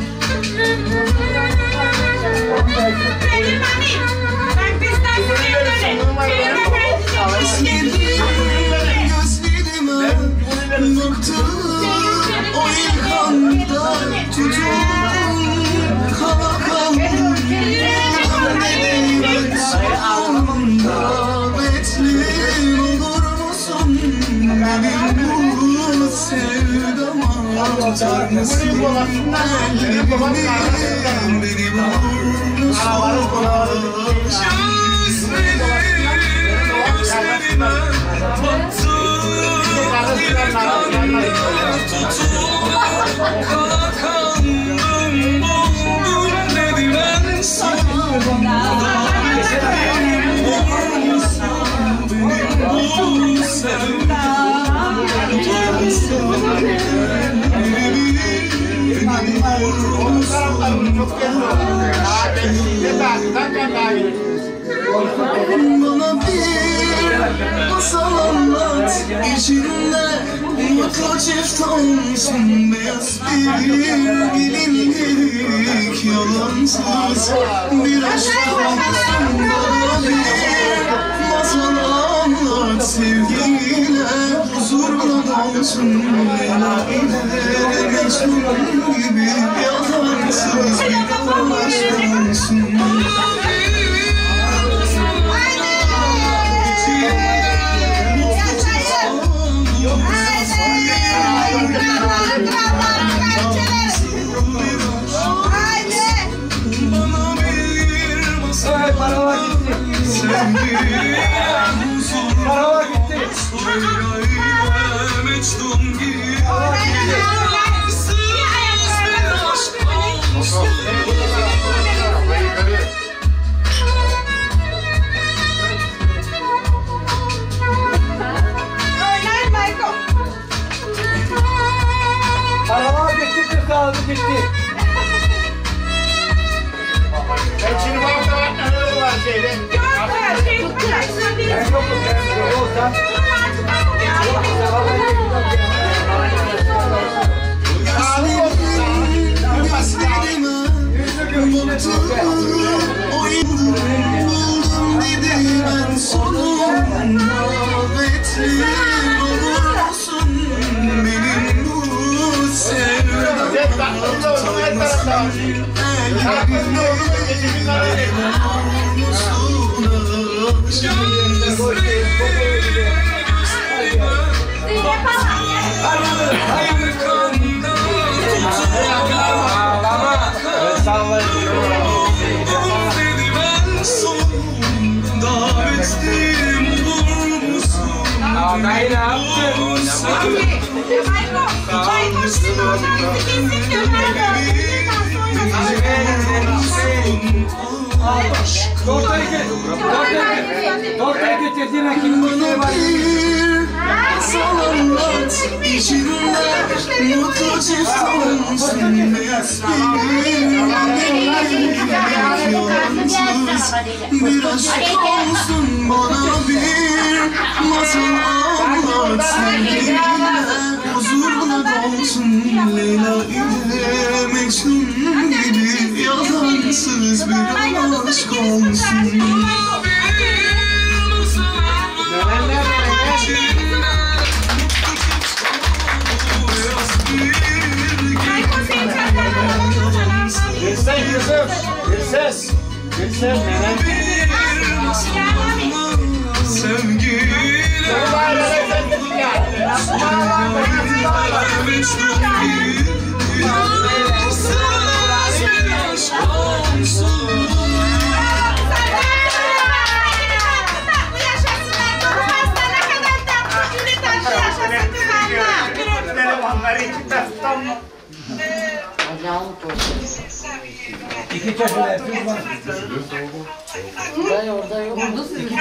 O ilhamda tutup kalkamam. Davetlim olur musun? Benim bu sevdama tutar mısın? Beni bulur musun? Gözlerime baktım, bir kanla tutup kalkandım, buldum dedim en sonunda. Olur musun benim bu sevdam? Tutar mısın? Bana bir masal anlat, içinde mutlu çift olsun. Beyaz bir gelinlik, yalansız bir aşk olsun. Bana bir masal anlat, sevgiyle huzurla dolsun. Leyla ile Mecnun gibi yalansız bir aşk olsun. Paralar gitti. Paralar gitti. Paralar gitti, kız kaldı gitti. Ben şimdi bu hafta ne var şeyde? Ben yokum, ben yoksa. Buldum dedi ben sonunda. Davetlim olur musun? Benim bu sevdam tutar mısın? Doktora getirdiğin hekimin müşteri var. Masal anlat, içinde mutlu çift olsun. Beyaz bir aşk olsun. Bana bir masal anlat, sevgiyle huzurla dolsun. Leyla ile Mecnun gibi yalansız bir aşk olsun. Gülsen kızım, gülses. Gülsen nenen. Sevgiyle İki çeşit hepimiz var. Ben orada yok. Orada sizin.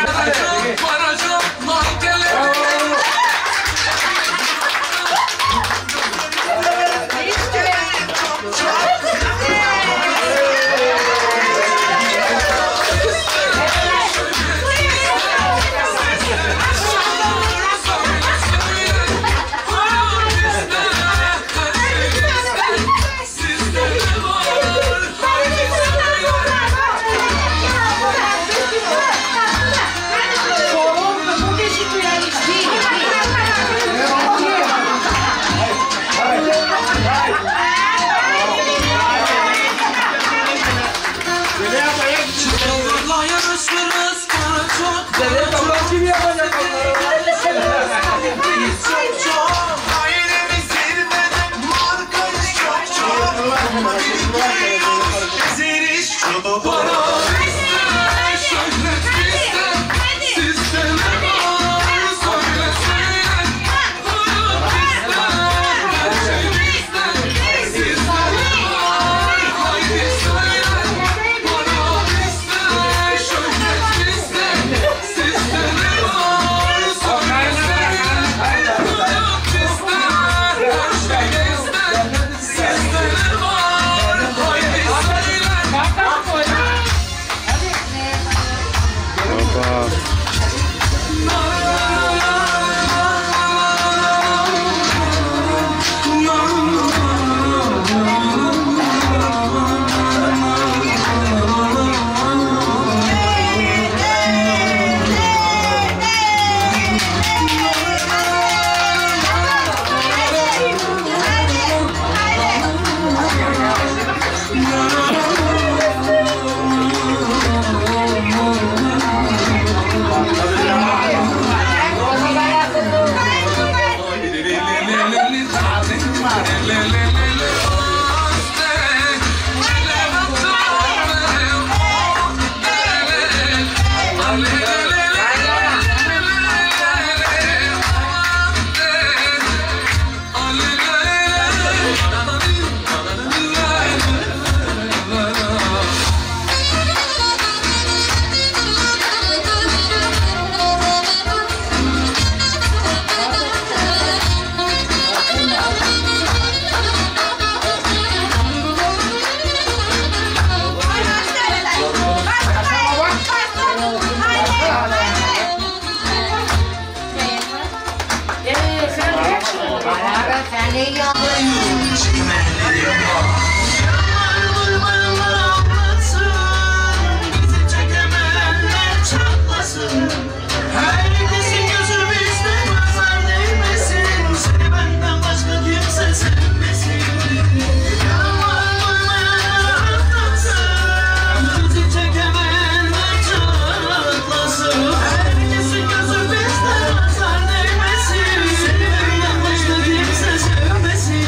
Sevmesin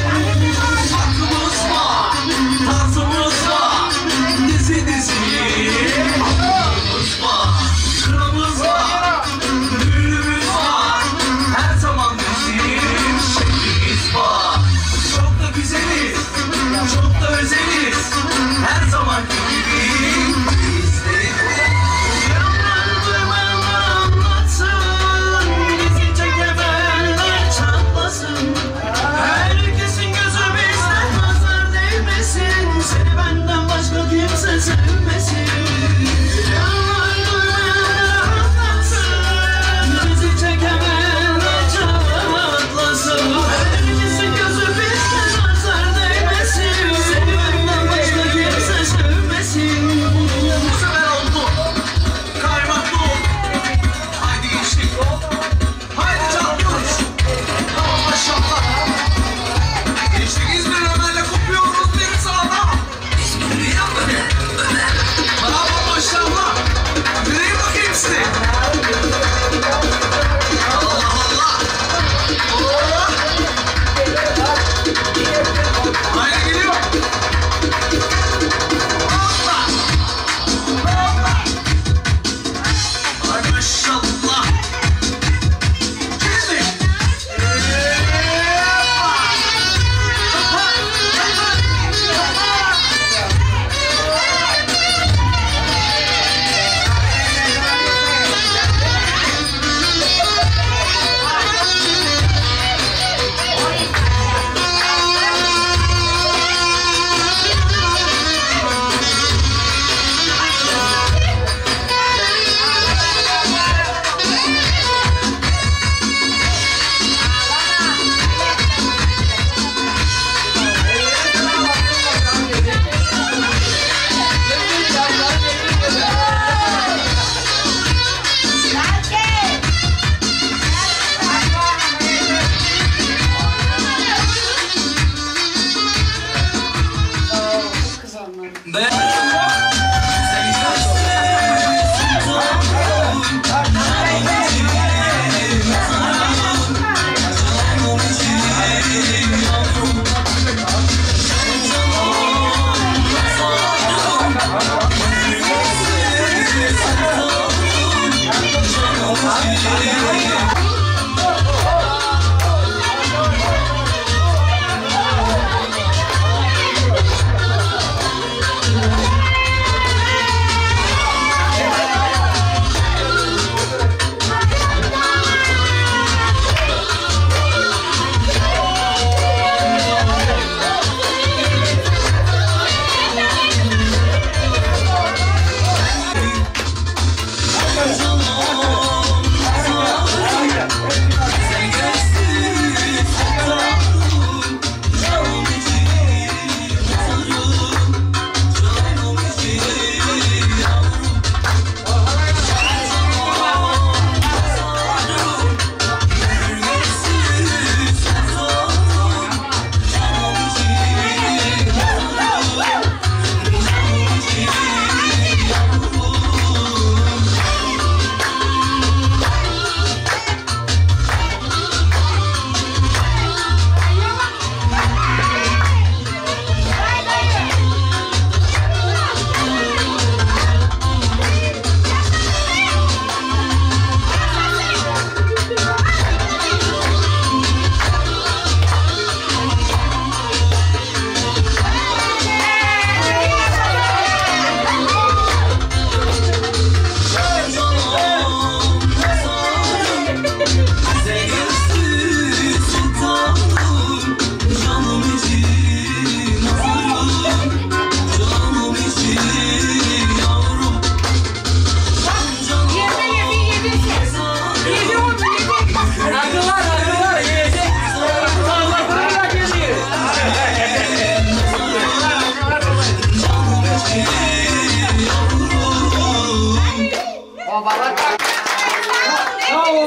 O bana tak. Sağ ol.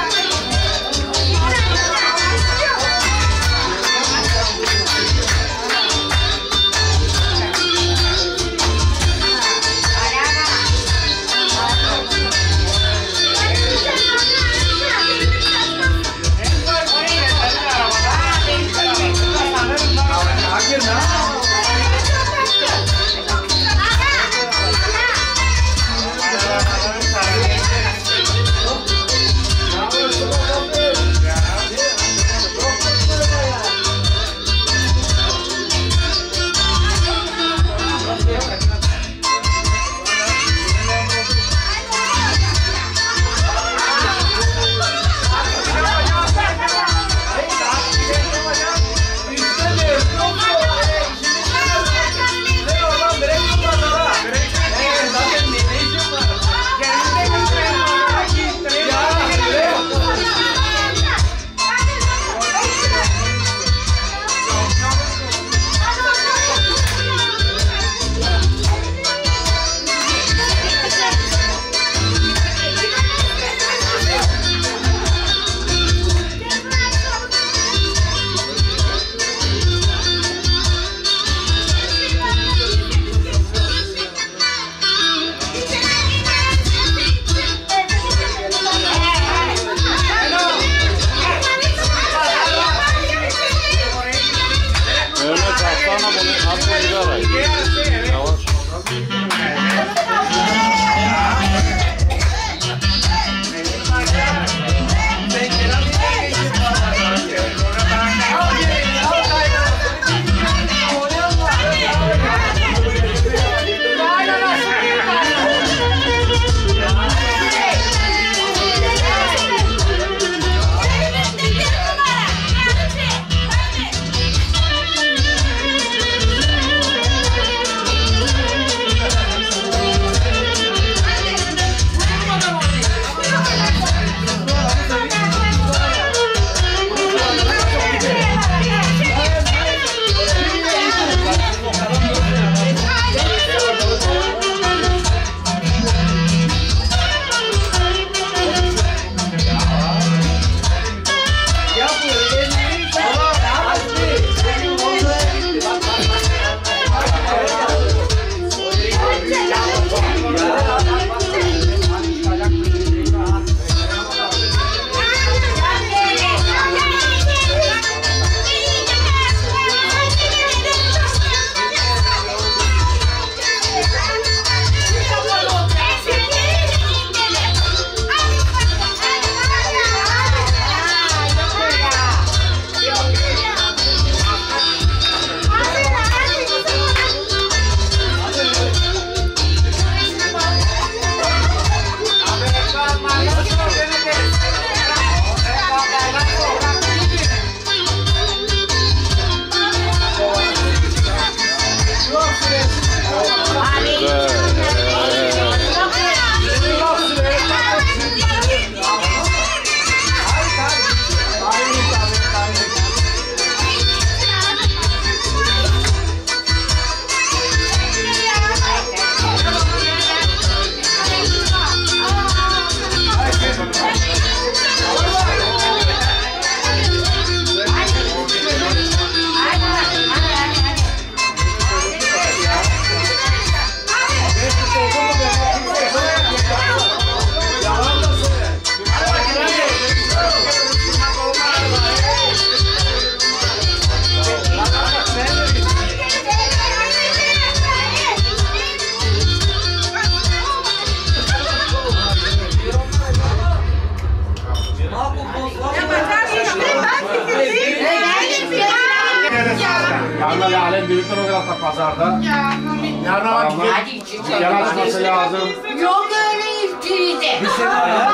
Yarın alem büyükler olarak da pazarda. Yarın bak yer açması lazım. Yok öyle ilgili. Bir sene var.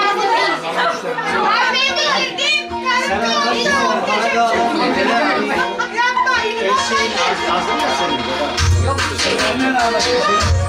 Yok bir şey.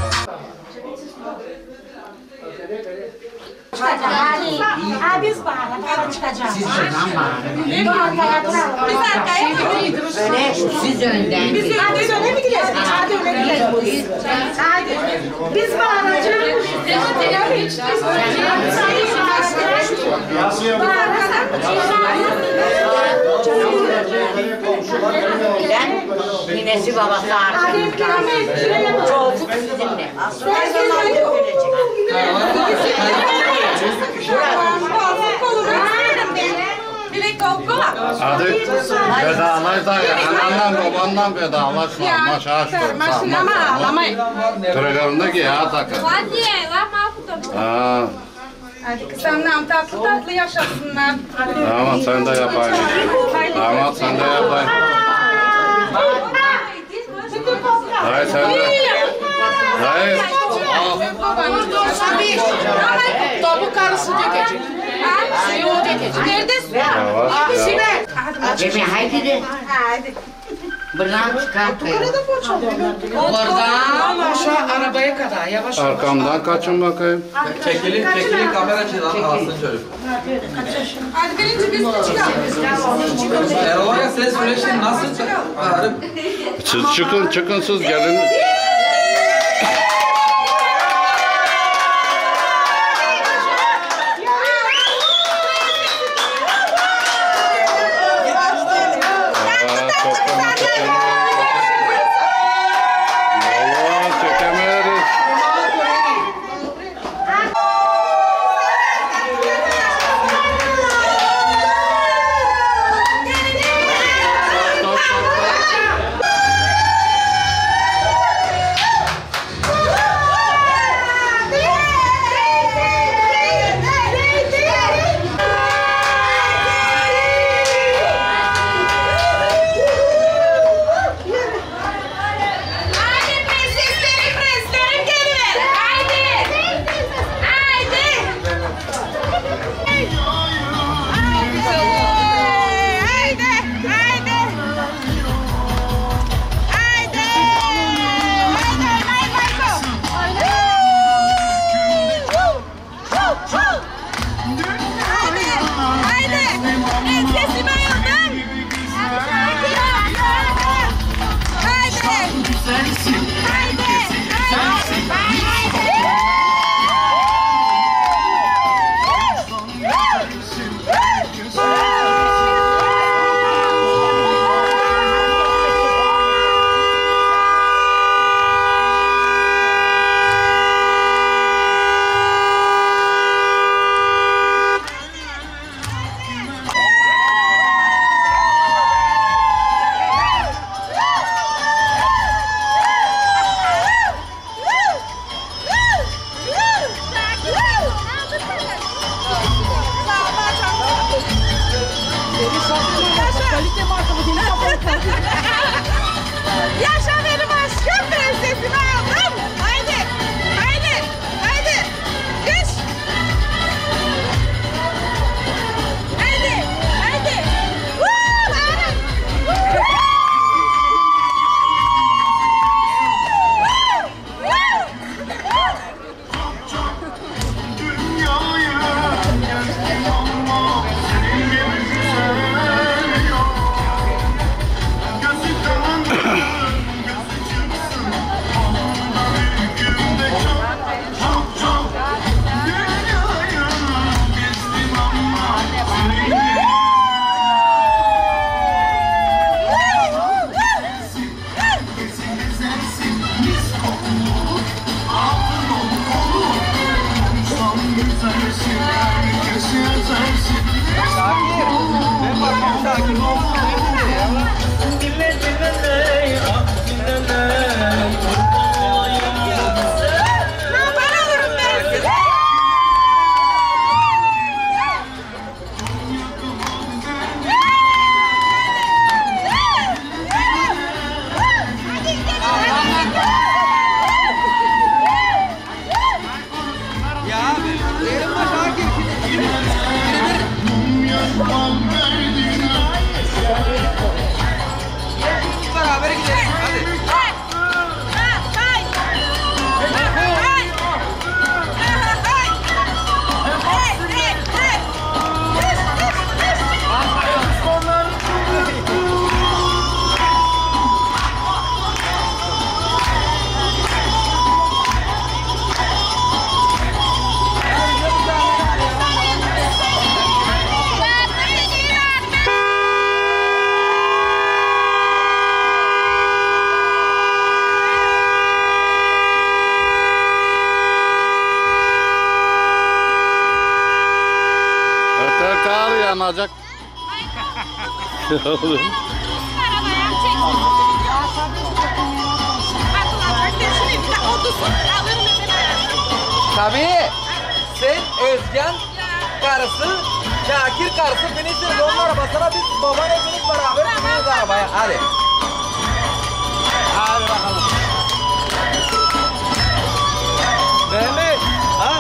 Biz bağıralım, çıkacağız. Siz önden bağırın. Biz arkaya mı? Böyle siz önden. Biz öne mi gideceğiz? Hadi öne gidelim. Hadi. Biz bağıracağız. Ninesi babası artık. Çocuk sizinle. Hadi vedalaş da anandan babandan vedalaşma. Maş aç. Ama ağlamayın. Tırgarındaki ya takı. Hadi lama. Hadi kızımdan tatlı tatlı yaşasınlar. Damat sen de yapayım. Damat sen de yapayım. Hayır sen de. Hayır. Topu karısı dökecek. Suyu o dökecek. Neredesin? Yavaş yavaş. Cemil haydi de. Hadi. Buradan çıkartıyor. Oradan aşağı arabaya kadar yavaş. Arkamdan kaçın bakayım. Çekilin kamera alsın çocuk. Hadi birinci biz de çıkalım. Erol'a ses süreçte nasıl Siz çıkın siz gelin. Yaşa benim aşkım prensesim aldım. Haydi. Düş. Haydi. Woo, haydi. Kar yanacak. Tabii. Sen Özcan karısı, Şakir karısı binirsiniz onun arabasına, biz baban hepiniz beraber biniyoruz arabaya. Hadi. Hadi bakalım. Mehmet. Ha?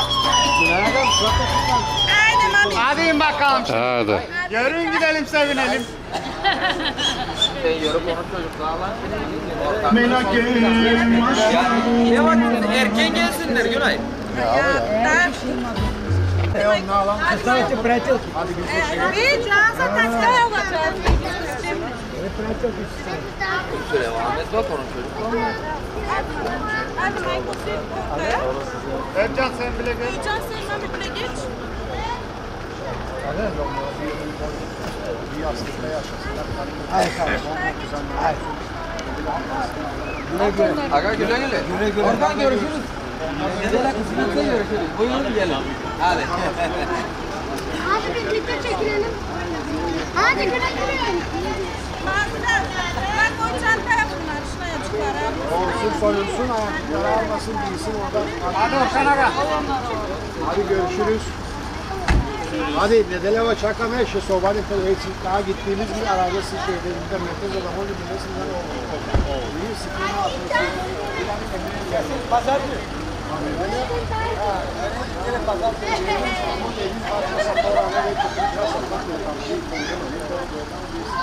Hadi in bakalım. Hadi. Yarın gidelim sevinelim. Sen yürü konu çocuklarla. Melakem aşkım. Ne vakit? Erken gelsinler Günay. Devam et bak onun çocuklarla. Ercan sen bile geç. Ercan sen bile geç. Bir yastıkta yaşasınlar. Güle güle. Aga güle güle. Güle güle. Oradan görüşürüz. Güzel kısmette görüşürüz. Buyurun gelin. Hadi. Hadi birlikte çekilelim. Hadi güle güle. Bak o çantaya bunlar. Şuraya çıkaralım. Olsun soyulsun, ayakları almasın, değilsin orada. Hadi Orhan Aga. Hadi görüşürüz. Hadi Nedeleva Çakame şu sobanın daha gittiğimiz bir arada siz şeylerinde merkez adamı bilmesinden iyi sıkıntı atıyorsunuz. Pazar mı? Pazar mı?